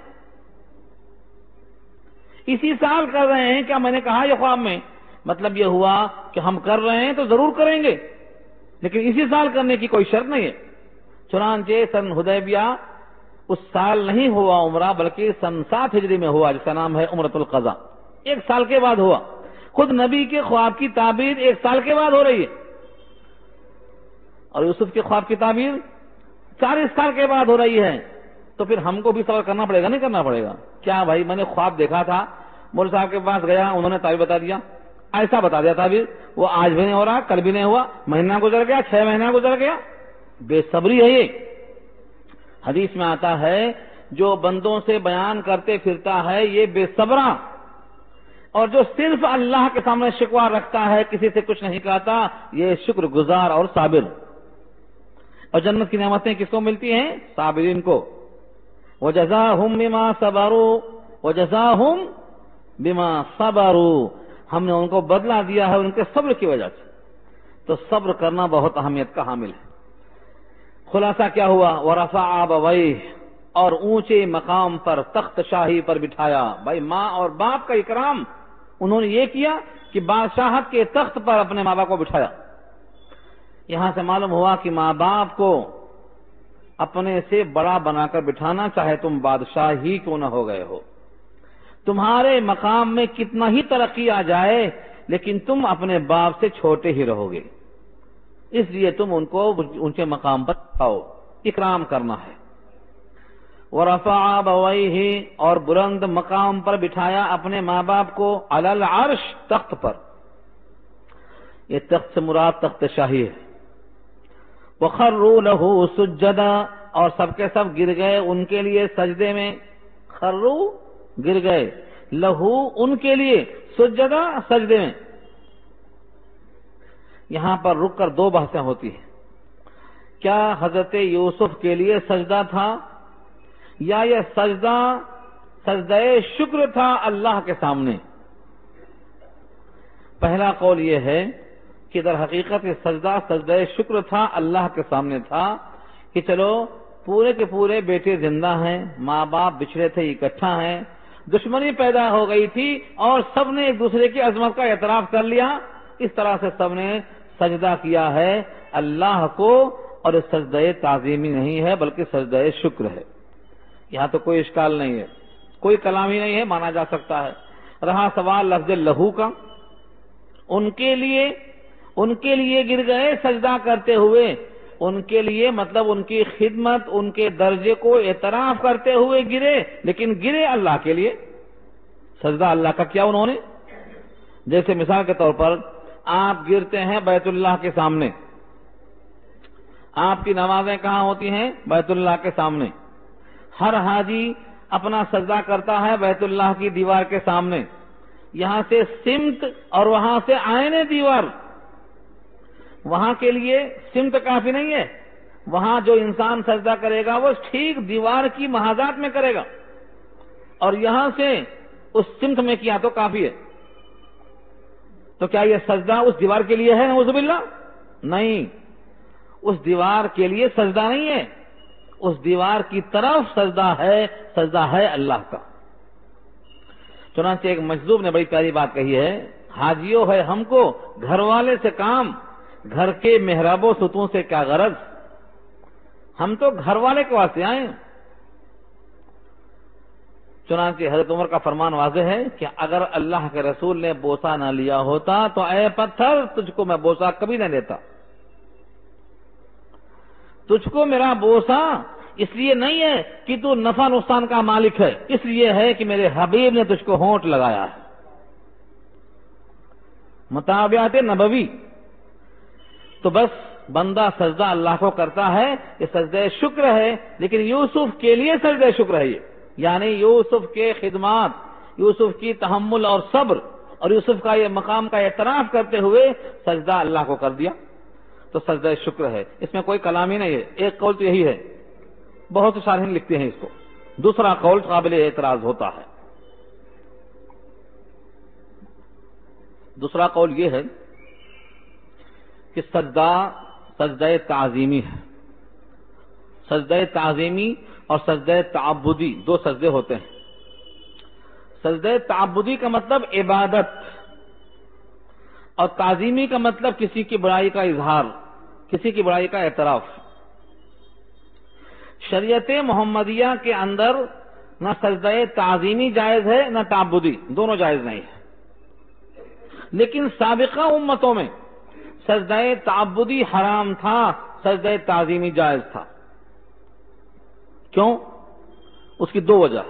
اسی سال کر رہے ہیں، کیا میں نے کہا یہ خواب میں؟ مطلب یہ ہوا کہ ہم کر رہے ہیں تو ضرور کریں گے، لیکن اسی سال کرنے کی کوئی شرط نہیں ہے۔ چنانچہ سن حدیبیہ اس سال نہیں ہوا عمرہ، بلکہ سن 7 ہجری میں ہوا، جس کا نام ہے عمرۃ القضاء، 1 سال کے بعد ہوا۔ خود نبی کے خواب کی تعبیر 1 سال کے بعد ہو رہی ہے، اور یوسف کے خواب کی تعبیر 40 سال کے بعد ہو رہی ہے۔ تو پھر ہم کو بھی صبر کرنا پڑے گا، نہیں کرنا پڑے گا؟ کیا بھائی میں نے خواب دیکھا تھا، مولوی صاحب کے پاس گیا، انہوں نے تعبیر بتا دیا، ایسا بتا دیا تعبیر، وہ آج بھی نہیں ہو رہا، کل بھی نہیں ہوا، مہینہ گزر گیا، 6 مہینہ گزر گیا، بے صبری ہے یہ۔ حدیث میں آتا ہے جو بندوں سے بیان کرتے پھرتا ہے یہ بے صبرا، اور جو صرف اللہ کے سامنے شکوہ رکھتا ہے، کسی سے کچھ نہیں کہتا، یہ شکر گزار اور صابر۔ اور جنت کی نعمتیں کس کو ملتی ہیں؟ صابرین کو۔ وَجَزَاهُمْ بِمَا صَبَرُوا وَجَزَاهُمْ بِمَا صَبَرُوا، ہم نے ان کو بدلہ دیا ہے ان کے صبر کی وجہ سے۔ تو صبر کرنا بہت اہمیت کا حامل ہے۔ خلاصہ کیا ہوا؟ وَرَفَعَ أَبَوَيْهِ، اور اونچے مقام پر تخت شاہی پر بٹھایا۔ بھائی ماں اور باپ کا اکرام انہوں نے یہ کیا کہ بادشاہت کے تخت پر اپنے ماں باپ کو بٹھایا۔ یہاں سے معلوم ہوا کہ ماں باپ کو اپنے سے بڑا بنا کر بٹھانا، چاہے تم بادشاہ ہی کیوں نہ ہو گئے ہو، تمہارے مقام میں کتنا ہی ترقی آ جائے لیکن تم اپنے باپ سے چھوٹے ہی رہو گے، اس لیے تم ان کو اونچے مقام پر اٹھاؤ، اکرام کرنا ہے۔ وَرَفَعَ أَبَوَيْهِ، اور بلند مقام پر بٹھایا اپنے ماں باپ کو، عَلَى الْعَرْشِ، تخت پر۔ یہ تخت سے مراد تخت شاہی ہے۔ وَخَرُّوا لَهُ سُجَّدًا، اور سب کے سب گر گئے ان کے لیے سجدے میں۔ خرو، گر گئے، لہو ان کے لیے سجدہ سجدے میں. یہاں پر رک کر دو بحثیں ہوتی ہیں. کیا حضرت یوسف کے لیے سجدہ تھا یا یہ سجدہ شکر تھا اللہ کے سامنے؟ پہلا قول یہ ہے کہ در حقیقت یہ سجدہ شکر تھا، اللہ کے سامنے تھا کہ چلو پورے کے پورے بیٹے زندہ ہیں، ماں باپ بچھڑے تھے اکٹھا ہیں، دشمنی پیدا ہو گئی تھی اور سب نے ایک دوسرے کی عظمت کا اعتراف کر لیا. اس طرح سے سب نے سجدہ کیا ہے اللہ کو، اور یہ سجدہ تعظیمی نہیں ہے بلکہ سجدہ شکر ہے. یہاں تو کوئی اشکال نہیں ہے، کوئی کلام ہی نہیں ہے، مانا جا سکتا ہے. رہا سوال لفظ لہو کا، ان کے لیے گر گئے سجدہ کرتے ہوئے. ان کے لیے مطلب ان کی خدمت، ان کے درجے کو اعتراف کرتے ہوئے گرے، لیکن گرے اللہ کے لیے. سجدہ اللہ کا کیا انہوں نے؟ جیسے مثال کے طور پر آپ گرتے ہیں بیت اللہ کے سامنے، آپ کی نمازیں کہاں ہوتی ہیں؟ بیت اللہ کے سامنے. ہر حاجی اپنا سجدہ کرتا ہے بیت اللہ کی دیوار کے سامنے. یہاں سے سمت اور وہاں سے آئینے دیوار. وہاں کے لیے سمت کافی نہیں ہے، وہاں جو انسان سجدہ کرے گا وہ ٹھیک دیوار کی محاذات میں کرے گا، اور یہاں سے اس سمت میں کیا تو کافی ہے. تو کیا یہ سجدہ اس دیوار کے لیے ہے؟ نعوذ باللہ، نہیں، اس دیوار کے لیے سجدہ نہیں ہے، اس دیوار کی طرف سجدہ ہے اللہ کا. چنانچہ ایک مجذوب نے بڑی پیاری بات کہی ہے، حاجیوں ہے ہم کو گھر والے سے کام، گھر کے محراب و ستون سے کیا غرض، ہم تو گھر والے کے واسطے آئے. چنانچہ حضرت عمر کا فرمان واضح ہے کہ اگر اللہ کے رسول نے بوسہ نہ لیا ہوتا تو اے پتھر تجھ کو میں بوسہ کبھی نہ دیتا. تجھ کو میرا بوسہ اس لیے نہیں ہے کہ تو نفع نقصان کا مالک ہے، اس لیے ہے کہ میرے حبیب نے تجھ کو ہونٹ لگایا ہے. مطابعات نبوی. تو بس بندہ سجدہ اللہ کو کرتا ہے، یہ سجدہ شکر ہے، لیکن یوسف کے لیے سجدہ شکر ہے یہ، یعنی یوسف کے خدمات، یوسف کی تحمل اور صبر اور یوسف کا یہ مقام کا اعتراف کرتے ہوئے سجدہ اللہ کو کر دیا، تو سجدہ شکر ہے. اس میں کوئی کلام ہی نہیں ہے. ایک قول تو یہی ہے، بہت سے شارحین لکھتے ہیں اس کو. دوسرا قول قابل اعتراض ہوتا ہے. دوسرا قول یہ ہے کہ سجدہ تعظیمی ہے. سجدہ تعظیمی اور سجدہ تعبدی دو سجدے ہوتے ہیں. سجدہ تعبدی کا مطلب عبادت، اور تعظیمی کا مطلب کسی کی بڑائی کا اظہار، کسی کی بڑائی کا اعتراف. شریعت محمدیہ کے اندر نہ سجدہ تعظیمی جائز ہے نہ تعبدی، دونوں جائز نہیں ہے. لیکن سابقہ امتوں میں سجدہ تعبدی حرام تھا، سجدہ تعظیمی جائز تھا. کیوں؟ اس کی دو وجہ.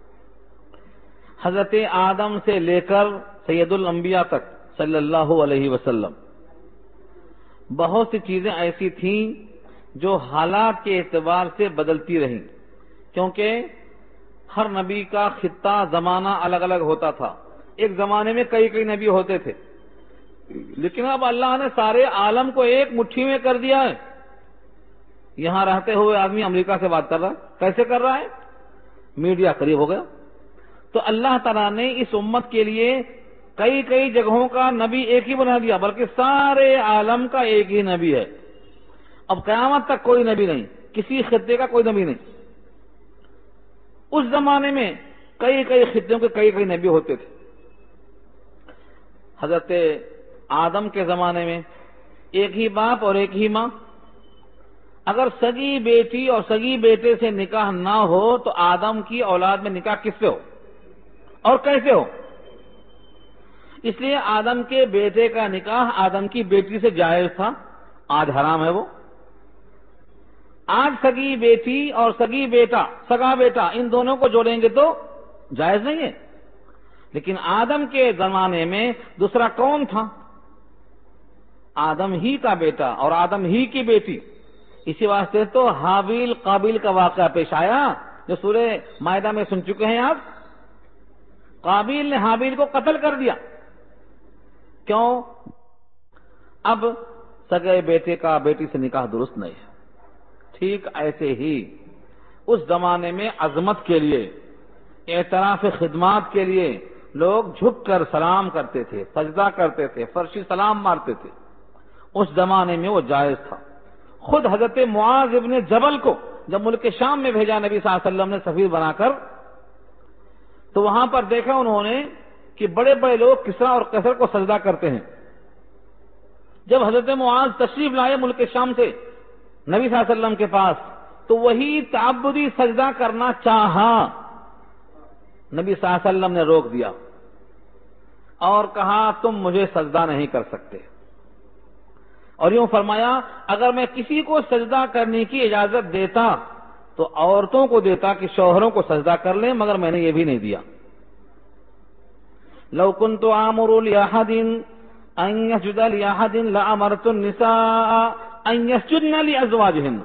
حضرت آدم سے لے کر سید الانبیاء تک صلی اللہ علیہ وسلم بہت سی چیزیں ایسی تھیں جو حالات کے اعتبار سے بدلتی رہیں، کیونکہ ہر نبی کا خطہ زمانہ الگ الگ ہوتا تھا. ایک زمانے میں کئی نبی ہوتے تھے، لیکن اب اللہ نے سارے عالم کو ایک مٹھی میں کر دیا ہے. یہاں رہتے ہوئے آدمی امریکہ سے بات کر رہا ہے، کیسے کر رہا ہے؟ میڈیا قریب ہو گیا. تو اللہ تعالیٰ نے اس امت کے لیے کئی جگہوں کا نبی ایک ہی بنا دیا، بلکہ سارے عالم کا ایک ہی نبی ہے. اب قیامت تک کوئی نبی نہیں، کسی خطے کا کوئی نبی نہیں. اس زمانے میں کئی خطوں کے کئی نبی ہوتے تھے. حضرت آدم کے زمانے میں ایک ہی باپ اور ایک ہی ماں. اگر سگی بیٹی اور سگی بیٹے سے نکاح نہ ہو تو آدم کی اولاد میں نکاح کس سے ہو اور کیسے ہو؟ اس لیے آدم کے بیٹے کا نکاح آدم کی بیٹی سے جائز تھا، آج حرام ہے وہ. آج سگی بیٹی اور سگا بیٹا ان دونوں کو جوڑیں گے تو جائز نہیں ہے. لیکن آدم کے زمانے میں دوسرا کون تھا؟ آدم ہی کا بیٹا اور آدم ہی کی بیٹی. اسی واسطے تو حابیل قابیل کا واقعہ پیش آیا جو سورہ مائدہ میں سن چکے ہیں آپ. قابیل نے حابیل کو قتل کر دیا. کیوں؟ اب سگے بیٹے کا بیٹی سے نکاح درست نہیں ہے. ٹھیک ایسے ہی اس زمانے میں عظمت کے لیے، اعتراف خدمات کے لیے لوگ جھک کر سلام کرتے تھے، سجدہ کرتے تھے، فرشی سلام مارتے تھے. اس زمانے میں وہ جائز تھا. خود حضرت معاذ ابن جبل کو جب ملک شام میں بھیجا نبی صلی اللہ علیہ وسلم نے سفیر بنا کر، تو وہاں پر دیکھا انہوں نے کہ بڑے بڑے لوگ کسریٰ اور قیصر کو سجدہ کرتے ہیں. جب حضرت معاذ تشریف لائے ملک شام سے نبی صلی اللہ علیہ وسلم کے پاس، تو وہی تعبدی سجدہ کرنا چاہا. نبی صلی اللہ علیہ وسلم نے روک دیا اور کہا تم مجھے سجدہ نہیں کر سکتے. اور یوں فرمایا اگر میں کسی کو سجدہ کرنے کی اجازت دیتا تو عورتوں کو دیتا کہ شوہروں کو سجدہ کر لیں، مگر میں نے یہ بھی نہیں دیا. لو كنت آمر لأحد أن يسجد لأحد لأمرت النساء أن يسجدن لأزواجهن.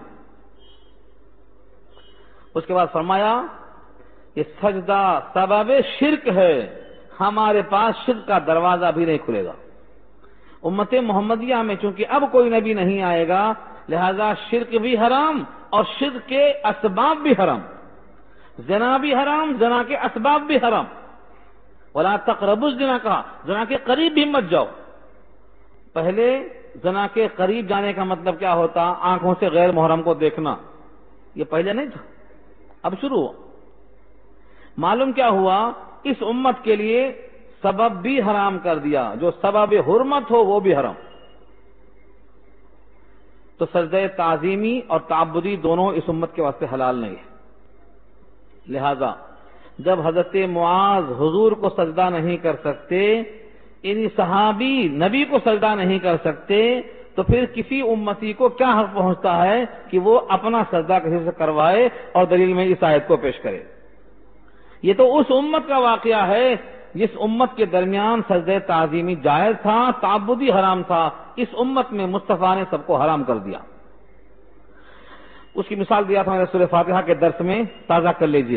اس کے بعد فرمایا یہ سجدہ سبب شرک ہے، ہمارے پاس شرک کا دروازہ بھی نہیں کھلے گا. امت محمدیہ میں چونکہ اب کوئی نبی نہیں آئے گا، لہذا شرک بھی حرام اور شرک کے اسباب بھی حرام، زنا بھی حرام، زنا کے اسباب بھی حرام. ولا تقربوا الزنا، کہا زنا کے قریب بھی مت جاؤ. پہلے زنا کے قریب جانے کا مطلب کیا ہوتا؟ آنکھوں سے غیر محرم کو دیکھنا. یہ پہلے نہیں تھا، اب شروع ہوا. معلوم کیا ہوا؟ اس امت کے لیے سبب بھی حرام کر دیا، جو سبب حرمت ہو وہ بھی حرام. تو سجدہ تعظیمی اور تعبدی دونوں اس امت کے واسطے حلال نہیں ہے. لہذا جب حضرت معاذ حضور کو سجدہ نہیں کر سکتے، یعنی صحابی نبی کو سجدہ نہیں کر سکتے، تو پھر کسی امتی کو کیا حق پہنچتا ہے کہ وہ اپنا سجدہ کسی سے کروائے اور دلیل میں اس آیت کو پیش کرے. یہ تو اس امت کا واقعہ ہے جس امت کے درمیان سجدہ تعظیمی جائز تھا، تعبدی حرام تھا. اس امت میں مصطفیٰ نے سب کو حرام کر دیا. اس کی مثال دیا تھا میں نے سورہ فاتحہ کے درس میں، تازہ کر لیجئے.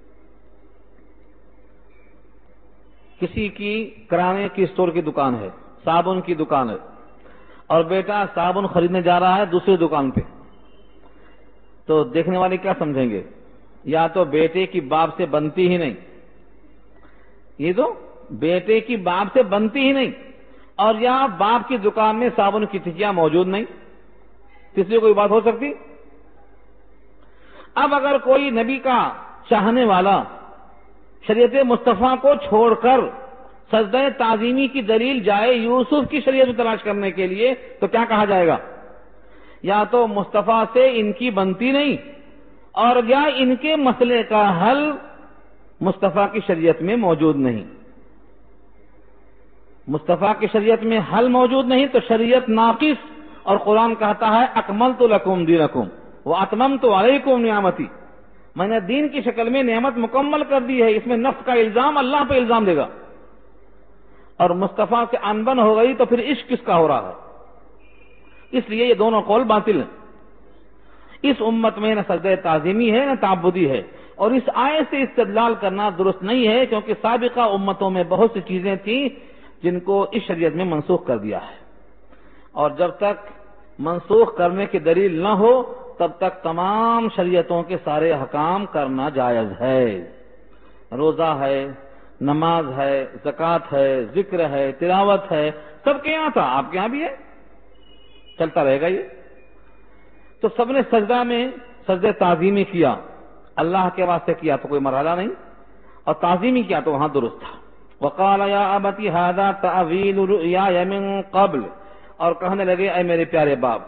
کسی کی کرانے کی اسٹور کی دکان ہے، صابن کی دکان ہے، اور بیٹا صابن خریدنے جا رہا ہے دوسری دکان پہ. تو دیکھنے والے کیا سمجھیں گے؟ یا تو بیٹے کی باپ سے بنتی ہی نہیں، یہ تو بیٹے کی باپ سے بنتی ہی نہیں، اور یا باپ کی دکان میں صابن کی ٹھکیاں موجود نہیں. تیسری کوئی بات ہو سکتی؟ اب اگر کوئی نبی کا چاہنے والا شریعت مصطفیٰ کو چھوڑ کر سجدہ تعظیمی کی دلیل جائے یوسف کی شریعت تلاش کرنے کے لیے، تو کیا کہا جائے گا؟ یا تو مصطفیٰ سے ان کی بنتی نہیں، اور یا ان کے مسئلے کا حل مصطفیٰ کی شریعت میں موجود نہیں. مصطفیٰ کی شریعت میں حل موجود نہیں تو شریعت ناقص. اور قرآن کہتا ہے اکملت لکم دینکم واتممت علیکم نعمتی، میں نے دین کی شکل میں نعمت مکمل کر دی ہے. اس میں نفس کا الزام اللہ پہ الزام دے گا. اور مصطفیٰ سے انبن ہو گئی تو پھر عشق کس کا ہو رہا ہے؟ اس لیے یہ دونوں قول باطل ہیں. اس امت میں نہ سجدہ تعظیمی ہے نہ تعبدی ہے، اور اس آیت سے استدلال کرنا درست نہیں ہے، کیونکہ سابقہ امتوں میں بہت سی چیزیں تھیں جن کو اس شریعت میں منسوخ کر دیا ہے. اور جب تک منسوخ کرنے کی دلیل نہ ہو تب تک تمام شریعتوں کے سارے احکام کرنا جائز ہے. روزہ ہے، نماز ہے، زکوٰۃ ہے، ذکر ہے، تلاوت ہے، سب کے یہاں تھا، آپ کے یہاں بھی ہے، چلتا رہے گا. یہ تو سب نے سجدہ میں سجدہ تعظیمی کیا، اللہ کے واسطے کیا تو کوئی مرحلہ نہیں، اور تعظیمی کیا تو وہاں درست تھا. وقال یا ابت ھذا تأویل رؤیای من قبل، اور کہنے لگے اے میرے پیارے باپ،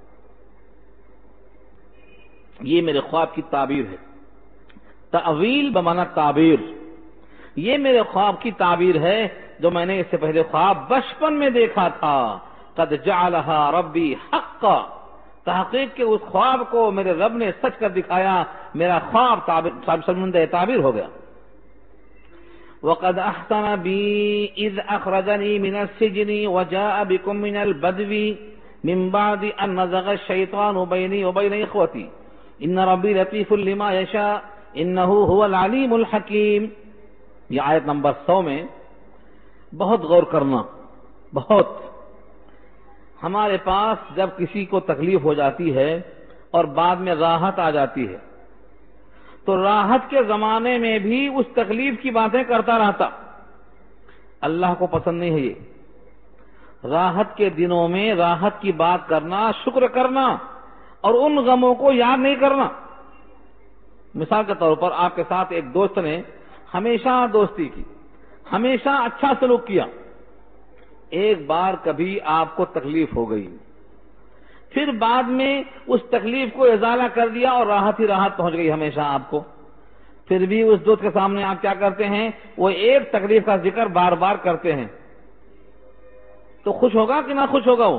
یہ میرے خواب کی تعبیر ہے. تأویل بمعنی تعبیر، یہ میرے خواب کی تعبیر ہے جو میں نے اس سے پہلے خواب بچپن میں دیکھا تھا. قد جعلها ربی حقا، تحقیق کہ اس خواب کو میرے رب نے سچ کر دکھایا، میرا خواب تعبیر ہو گیا. وقد احسن بی اذ اخرجنی من السجن وجاء بكم من البدو من بعد ان نزغ الشیطان بینی وبین اخوتی ان ربی لطیف لما یشاء انه هو العلیم الحکیم. یہ آیت نمبر 100 میں بہت غور کرنا. بہت ہمارے پاس جب کسی کو تکلیف ہو جاتی ہے اور بعد میں راحت آ جاتی ہے تو راحت کے زمانے میں بھی اس تکلیف کی باتیں کرتا رہتا. اللہ کو پسند نہیں ہے یہ. راحت کے دنوں میں راحت کی بات کرنا، شکر کرنا اور ان غموں کو یاد نہیں کرنا. مثال کے طور پر آپ کے ساتھ ایک دوست نے ہمیشہ دوستی کی، ہمیشہ اچھا سلوک کیا، ایک بار کبھی آپ کو تکلیف ہو گئی، پھر بعد میں اس تکلیف کو ازالہ کر دیا اور راحت ہی راحت پہنچ گئی ہمیشہ آپ کو، پھر بھی اس دوست کے سامنے آپ کیا کرتے ہیں؟ وہ ایک تکلیف کا ذکر بار بار کرتے ہیں. تو خوش ہوگا کہ نہ خوش ہوگا وہ؟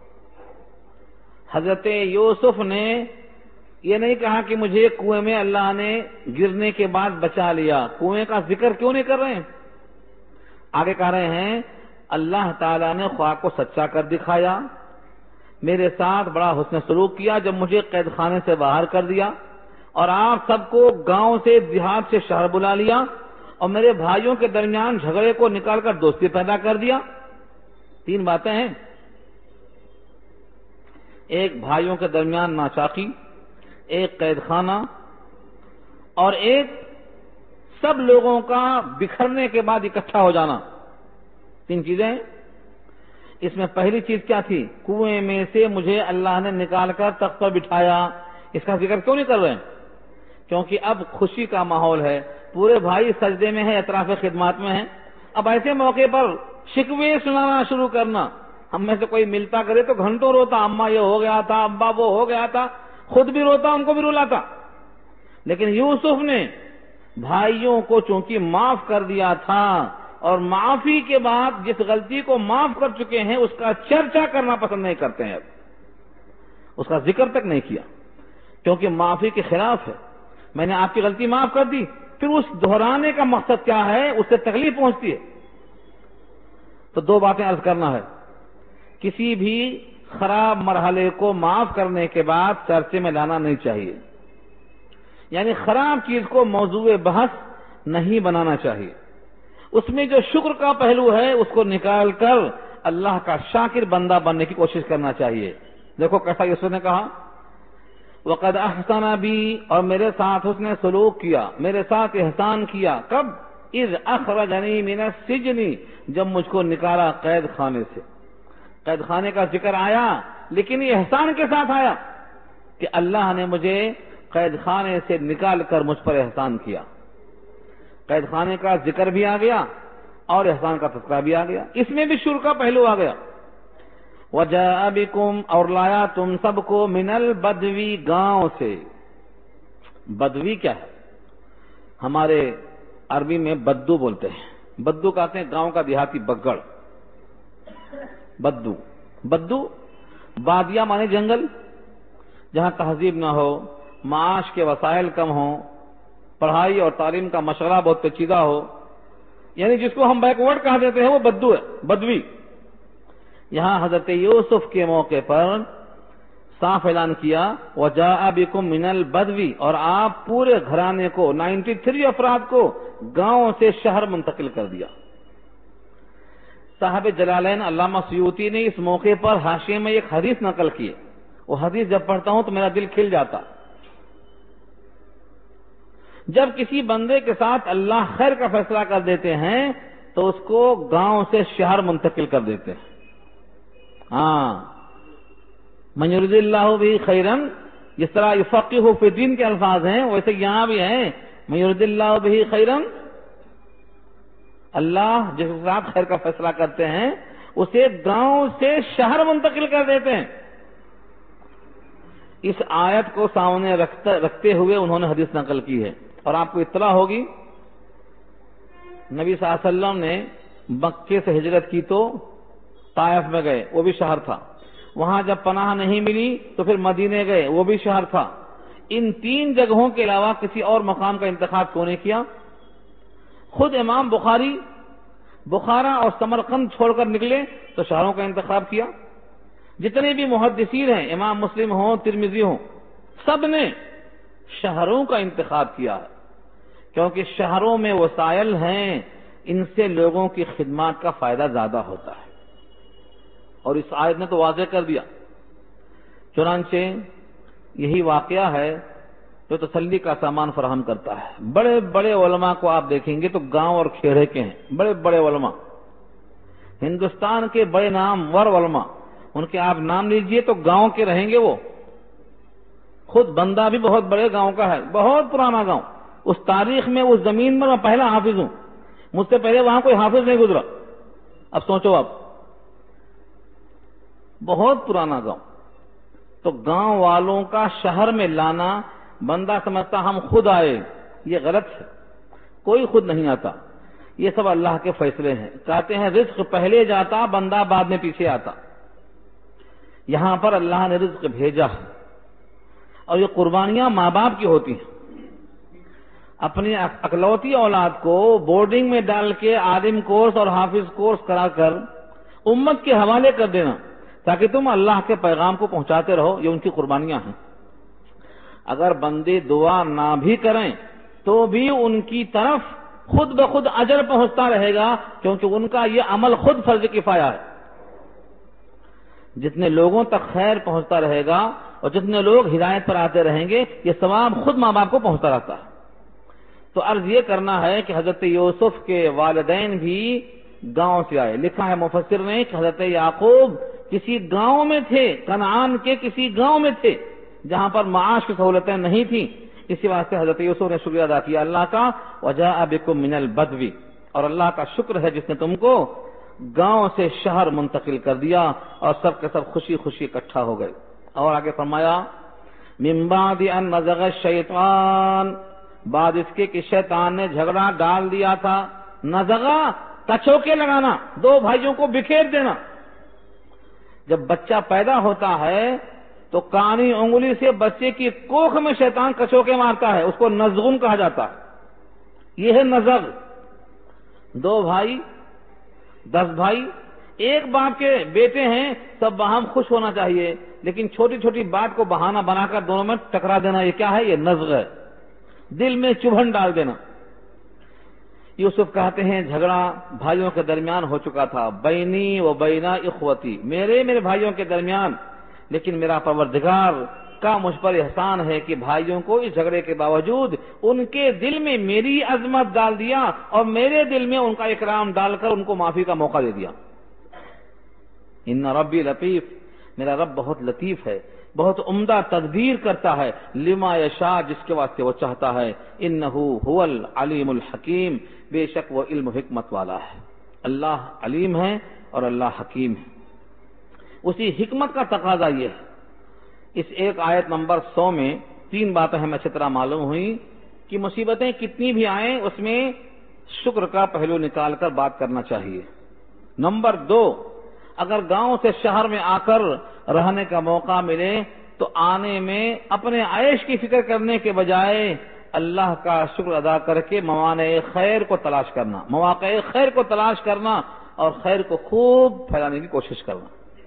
حضرت یوسف نے یہ نہیں کہا کہ مجھے کنویں میں اللہ نے گرنے کے بعد بچا لیا. کنویں کا ذکر کیوں نہیں کر رہے ہیں؟ آگے کہہ رہے ہیں اللہ تعالیٰ نے خواب کو سچا کر دکھایا، میرے ساتھ بڑا حسن سلوک کیا جب مجھے قید خانے سے باہر کر دیا، اور آپ سب کو گاؤں سے دیہات سے شہر بلا لیا، اور میرے بھائیوں کے درمیان جھگڑے کو نکال کر دوستی پیدا کر دیا. 3 باتیں ہیں. ایک بھائیوں کے درمیان ناچاقی، ایک قید خانہ، اور ایک سب لوگوں کا بکھرنے کے بعد اکٹھا ہو جانا. 3 چیزیں. اس میں پہلی چیز کیا تھی؟ کنویں میں سے مجھے اللہ نے نکال کر تخت پر بٹھایا. اس کا ذکر کیوں نہیں کر رہے ہیں؟ کیونکہ اب خوشی کا ماحول ہے، پورے بھائی سجدے میں ہیں، اطراف خدمات میں ہیں. اب ایسے موقع پر شکوے سنانا شروع کرنا، ہم میں سے کوئی ملتا کرے تو گھنٹوں روتا، اماں یہ ہو گیا تھا، ابا وہ ہو گیا تھا، خود بھی روتا، ان کو بھی رلاتا. لیکن یوسف نے بھائیوں کو چونکہ معاف کر دیا تھا، اور معافی کے بعد جس غلطی کو معاف کر چکے ہیں اس کا چرچا کرنا پسند نہیں کرتے ہیں، اب اس کا ذکر تک نہیں کیا، کیونکہ معافی کے خلاف ہے. میں نے آپ کی غلطی معاف کر دی، پھر اس دہرانے کا مقصد کیا ہے؟ اس سے تکلیف پہنچتی ہے. تو 2 باتیں عرض کرنا ہے. کسی بھی خراب مرحلے کو معاف کرنے کے بعد چرچے میں لانا نہیں چاہیے، یعنی خراب چیز کو موضوع بحث نہیں بنانا چاہیے. اس میں جو شکر کا پہلو ہے اس کو نکال کر اللہ کا شاکر بندہ بننے کی کوشش کرنا چاہیے. دیکھو کیسا یوسف نے کہا وَقَدْ أَحْسَنَ بِي، اور میرے ساتھ اس نے سلوک کیا، میرے ساتھ احسان کیا. کب؟ اِذْ أَخْرَجَنِي مِنَ السِّجْنِ، جب مجھ کو نکالا قید خانے سے. قید خانے کا ذکر آیا لیکن یہ احسان کے ساتھ آیا کہ اللہ نے مجھے قید خانے سے نکال کر مجھ پر احسان کیا. قید خانے کا ذکر بھی آ گیا اور احسان کا تذکرہ بھی آ گیا. اس میں بھی شکر کا پہلو آ گیا. وَجَاءَ بِكُمْ، اور لایا تم سب کو، مِنَ الْبَدْوِی، گاؤں سے. بدوی کیا ہے؟ ہمارے عربی میں بدو بولتے ہیں. بدو کہتے ہیں گاؤں کا دیہاتی بگڑ. بدو بادیا مانے جنگل، جہاں تہذیب نہ ہو، معاش کے وسائل کم ہوں، پڑھائی اور تعلیم کا مشغلہ بہت پیچیدہ ہو، یعنی جس کو ہم بیکورڈ کہہ دیتے ہیں وہ بدو ہے، بدوی. یہاں حضرت یوسف کے موقع پر صاف اعلان کیا وَجَاءَ بِكُم مِّنَ الْبَدْوِ، اور آپ پورے گھرانے کو 93 افراد کو گاؤں سے شہر منتقل کر دیا. صاحب جلالین علامہ سیوطی نے اس موقع پر حاشیے میں ایک حدیث نقل کی ہے. وہ حدیث جب پڑھتا ہوں تو میرا دل کھل جاتا. جب کسی بندے کے ساتھ اللہ خیر کا فیصلہ کر دیتے ہیں تو اس کو گاؤں سے شہر منتقل کر دیتے ہیں. ہاں، من یرید اللہ بہ خیرا، جس طرح یفقہہ فی الدین کے الفاظ ہیں ویسے یہاں بھی ہیں من یرید اللہ بہ خیرا. اللہ جس کے ساتھ خیر کا فیصلہ کرتے ہیں اسے گاؤں سے شہر منتقل کر دیتے ہیں. اس آیت کو سامنے رکھتے ہوئے انہوں نے حدیث نقل کی ہے. اور آپ کو اطلاع ہوگی نبی صلی اللہ علیہ وسلم نے مکے سے ہجرت کی تو طائف میں گئے، وہ بھی شہر تھا. وہاں جب پناہ نہیں ملی تو پھر مدینے گئے، وہ بھی شہر تھا. ان 3 جگہوں کے علاوہ کسی اور مقام کا انتخاب کیوں نہیں کیا؟ خود امام بخاری بخارا اور سمرقند چھوڑ کر نکلے تو شہروں کا انتخاب کیا. جتنے بھی محدثین ہیں، امام مسلم ہوں، ترمذی ہوں، سب نے شہروں کا انتخاب کیا ہے. کیونکہ شہروں میں وسائل ہیں، ان سے لوگوں کی خدمات کا فائدہ زیادہ ہوتا ہے، اور اس آیت نے تو واضح کر دیا۔ چنانچہ یہی واقعہ ہے جو تسلی کا سامان فراہم کرتا ہے۔ بڑے بڑے علماء کو آپ دیکھیں گے تو گاؤں اور کھیڑے کے ہیں، بڑے بڑے علماء، ہندوستان کے بڑے نامور علماء، ان کے آپ نام لیجئے تو گاؤں کے رہیں گے وہ۔ خود بندہ بھی بہت بڑے گاؤں کا ہے، بہت پرانا گاؤں، اس تاریخ میں اس زمین پر میں پہلا حافظ ہوں، مجھ سے پہلے وہاں کوئی حافظ نہیں گزرا۔ اب سوچو آپ، بہت پرانا گاؤں، تو گاؤں والوں کا شہر میں لانا، بندہ سمجھتا ہم خود آئے، یہ غلط ہے، کوئی خود نہیں آتا، یہ سب اللہ کے فیصلے ہیں۔ کہتے ہیں رزق پہلے جاتا، بندہ بعد میں پیچھے آتا۔ یہاں پر اللہ نے رزق بھیجا ہے، اور یہ قربانیاں ماں باپ کی ہوتی ہیں۔ اپنی اکلوتی اولاد کو بورڈنگ میں ڈال کے عالم کورس اور حافظ کورس کرا کر امت کے حوالے کر دینا تاکہ تم اللہ کے پیغام کو پہنچاتے رہو، یہ ان کی قربانیاں ہیں۔ اگر بندے دعا نہ بھی کریں تو بھی ان کی طرف خود بخود اجر پہنچتا رہے گا، کیونکہ ان کا یہ عمل خود فرض کفایہ ہے۔ جتنے لوگوں تک خیر پہنچتا رہے گا اور جتنے لوگ ہدایت پر آتے رہیں گے، یہ ثواب خود ماں باپ کو پہنچتا رہتا ہے۔ تو عرض یہ کرنا ہے کہ حضرت یوسف کے والدین بھی گاؤں سے آئے۔ لکھا ہے مفسر نے کہ حضرت یعقوب کسی گاؤں میں تھے، کنعان کے کسی گاؤں میں تھے جہاں پر معاش کی سہولتیں نہیں تھیں، اسی واسطے حضرت یوسف نے شکریہ ادا کیا اللہ کا، وجاء بکم من البدو، اور اللہ کا شکر ہے جس نے تم کو گاؤں سے شہر منتقل کر دیا، اور سب کے سب خوشی خوشی اکٹھا ہو گئے۔ اور آگے فرمایا من بعد ان نزغ الشیطان، بعد اس کے کہ شیطان نے جھگڑا ڈال دیا تھا۔ نزغا کچوکے لگانا، دو بھائیوں کو بکھیر دینا۔ جب بچہ پیدا ہوتا ہے تو کانی انگلی سے بچے کی کوکھ میں شیطان کچوکے مارتا ہے، اس کو نزغن کہا جاتا ہے۔ یہ ہے نزغ۔ دو بھائی، 10 بھائی، ایک باپ کے بیٹے ہیں، سب باہم خوش ہونا چاہیے، لیکن چھوٹی چھوٹی بات کو بہانہ بنا کر دونوں میں ٹکرا دینا، یہ کیا ہے؟ یہ نزغ ہے، دل میں چبھن ڈال دینا۔ یوسف کہتے ہیں جھگڑا بھائیوں کے درمیان ہو چکا تھا، بینی و بینا اخوتی، میرے بھائیوں کے درمیان، لیکن میرا پروردگار کا مجھ پر احسان ہے کہ بھائیوں کو اس جھگڑے کے باوجود ان کے دل میں میری عظمت ڈال دیا اور میرے دل میں ان کا اکرام ڈال کر ان کو معافی کا موقع دے دیا۔ ان ربی لطیف، میرا رب بہت لطیف ہے، بہت عمدہ تدبیر کرتا ہے، لما یشاء، جس کے واسطے وہ چاہتا ہے، انہ هو العلیم الحکیم، بے شک وہ علم و حکمت والا ہے۔ اللہ علیم ہے اور اللہ حکیم ہے۔ اسی حکمت کا تقاضا یہ ہے۔ اس ایک آیت نمبر 100 میں 3 باتیں ہمیں اچھی طرح معلوم ہوئی کہ مصیبتیں کتنی بھی آئیں اس میں شکر کا پہلو نکال کر بات کرنا چاہیے۔ نمبر 2، اگر گاؤں سے شہر میں آ کر رہنے کا موقع ملے تو آنے میں اپنے عیش کی فکر کرنے کے بجائے اللہ کا شکر ادا کر کے موانع خیر کو تلاش کرنا، مواقع خیر کو تلاش کرنا اور خیر کو خوب پھیلانے کی کوشش کرنا۔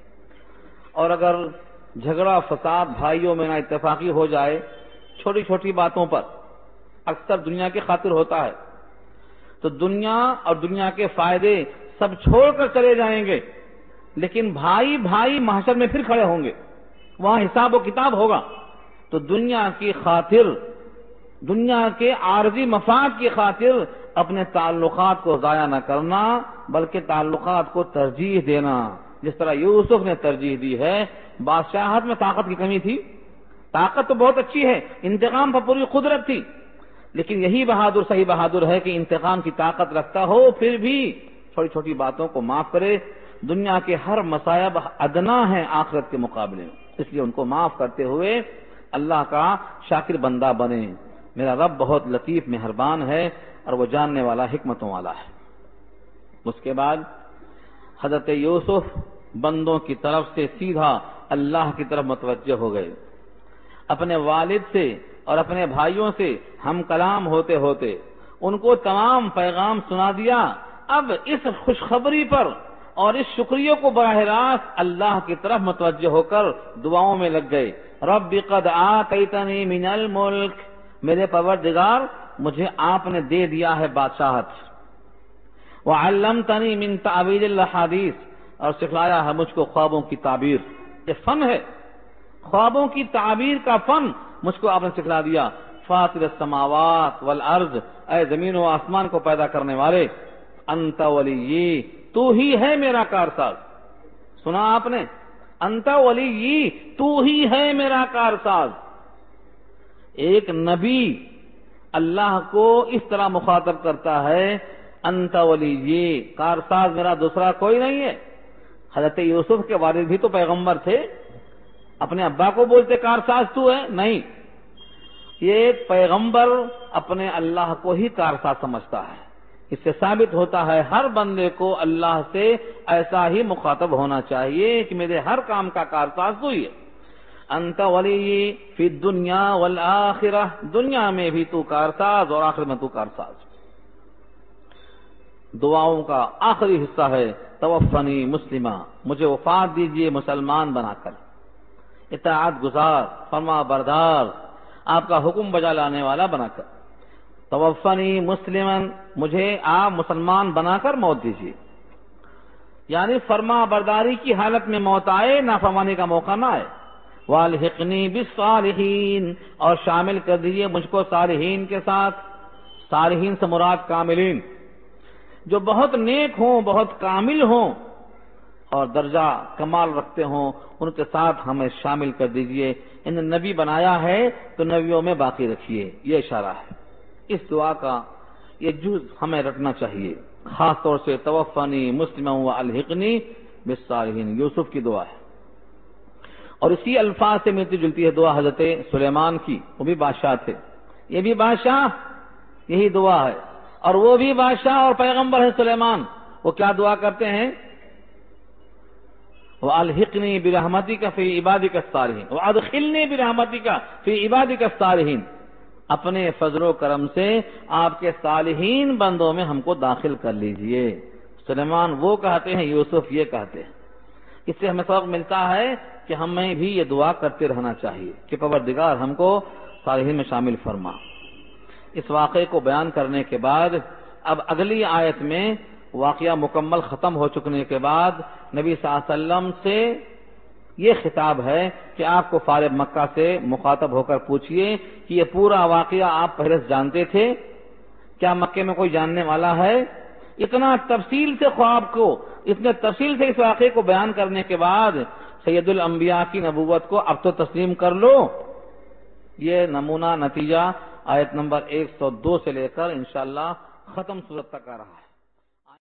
اور اگر جھگڑا فساد بھائیوں میں نہ اتفاقی ہو جائے چھوٹی چھوٹی باتوں پر، اکثر دنیا کی خاطر ہوتا ہے، تو دنیا اور دنیا کے فائدے سب چھوڑ کر چلے جائیں گے، لیکن بھائی بھائی محشر میں پھر کھڑے ہوں گے، وہاں حساب و کتاب ہوگا۔ تو دنیا کی خاطر، دنیا کے عارضی مفاد کی خاطر اپنے تعلقات کو ضائع نہ کرنا، بلکہ تعلقات کو ترجیح دینا، جس طرح یوسف نے ترجیح دی ہے۔ بادشاہت میں طاقت کی کمی تھی، طاقت تو بہت اچھی ہے، انتقام پر پوری قدرت تھی، لیکن یہی بہادر صحیح بہادر ہے کہ انتقام کی طاقت رکھتا ہو پھر بھی چھوٹی چھوٹی باتوں کو معاف کرے۔ دنیا کے ہر مصائب ادنا ہیں آخرت کے مقابلے میں، اس لیے ان کو معاف کرتے ہوئے اللہ کا شاکر بندہ بنے۔ میرا رب بہت لطیف مہربان ہے اور وہ جاننے والا حکمتوں والا ہے۔ اس کے بعد حضرت یوسف بندوں کی طرف سے سیدھا اللہ کی طرف متوجہ ہو گئے۔ اپنے والد سے اور اپنے بھائیوں سے ہم کلام ہوتے ہوتے ان کو تمام پیغام سنا دیا۔ اب اس خوشخبری پر اور اس شکریہ کو براہ راست اللہ کی طرف متوجہ ہو کر دعاؤں میں لگ گئے۔ رب قد آتیتنی من الملک، میرے پروردگار مجھے آپ نے دے دیا ہے بادشاہت، وعلمتنی من تعبیر الاحادیث، اور سکھلایا ہے مجھ کو خوابوں کی تعبیر۔ یہ فن ہے، خوابوں کی تعبیر کا فن مجھ کو آپ نے سکھلا دیا۔ فاطر السماوات والارض، اے زمین و آسمان کو پیدا کرنے والے، انت ولی، تو ہی ہے میرا کارساز۔ سنا آپ نے، انت ولی، تو ہی ہے میرا کارساز۔ ایک نبی اللہ کو اس طرح مخاطب کرتا ہے، انت ولی، کارساز میرا دوسرا کوئی نہیں ہے۔ حضرت یوسف کے والد بھی تو پیغمبر تھے، اپنے ابا کو بولتے کارساز تو ہے؟ نہیں، یہ ایک پیغمبر اپنے اللہ کو ہی کارساز سمجھتا ہے۔ اس سے ثابت ہوتا ہے ہر بندے کو اللہ سے ایسا ہی مخاطب ہونا چاہیے کہ میرے ہر کام کا کارساز تو ہی ہے۔ انت ولی فی الدنیا والآخرہ، دنیا میں بھی تو کارساز اور آخرت میں تو کارساز۔ دعاؤں کا آخری حصہ ہے، توفنی مسلمہ، مجھے وفات دیجئے مسلمان بنا کر، اطاعت گزار، فرما بردار، آپ کا حکم بجا لانے والا بنا کر۔ توفنی مسلمن، مجھے آپ مسلمان بنا کر موت دیجیے، یعنی فرما برداری کی حالت میں موت آئے، نافرمانی کا موقع نہ آئے۔ والحقنی بالصالحین، اور شامل کر دیجیے مجھ کو صالحین کے ساتھ۔ صالحین سے مراد کاملین، جو بہت نیک ہوں، بہت کامل ہوں اور درجہ کمال رکھتے ہوں، ان کے ساتھ ہمیں شامل کر دیجئے۔ ان نبی بنایا ہے تو نبیوں میں باقی رکھیے، یہ اشارہ ہے۔ اس دعا کا یہ جز ہمیں رٹنا چاہیے، خاص طور سے توفنی مسلما والحقنی بالصالحین، یوسف کی دعا ہے۔ اور اسی الفاظ سے ملتی جلتی ہے دعا حضرت سلیمان کی، وہ بھی بادشاہ تھے، یہ بھی بادشاہ، یہی دعا ہے، اور وہ بھی بادشاہ اور پیغمبر ہے سلیمان۔ وہ کیا دعا کرتے ہیں؟ وَأَلْحِقْنِي بِرَحْمَتِكَ فِي عِبَادِكَ الصَّالِحِينَ وَأَدْخِلْنِي بِرَحْمَتِكَ فِي عِبَادِكَ الصَّالِحِينَ، اپنے فضل و کرم سے آپ کے صالحین بندوں میں ہم کو داخل کر لیجئے۔ سلیمان وہ کہتے ہیں، یوسف یہ کہتے ہیں۔ اس سے ہمیں سبق ملتا ہے کہ ہمیں بھی یہ دعا کرتے رہنا چاہیے کہ پروردگار ہم کو صالحین میں شامل فرما۔ اس واقعے کو بیان کرنے کے بعد اب اگلی آیت میں واقعہ مکمل ختم ہو چکنے کے بعد نبی صلی اللہ علیہ وسلم سے یہ خطاب ہے کہ آپ کو فارغ مکہ سے مخاطب ہو کر پوچھئے کہ یہ پورا واقعہ آپ پہلے سے جانتے تھے؟ کیا مکے میں کوئی جاننے والا ہے؟ اتنا تفصیل سے خواب کو، اتنے تفصیل سے اس واقعے کو بیان کرنے کے بعد سید الانبیاء کی نبوت کو اب تو تسلیم کر لو۔ یہ نمونہ نتیجہ آیت نمبر 102 سے لے کر انشاءاللہ ختم سورت تک آ رہا ہے۔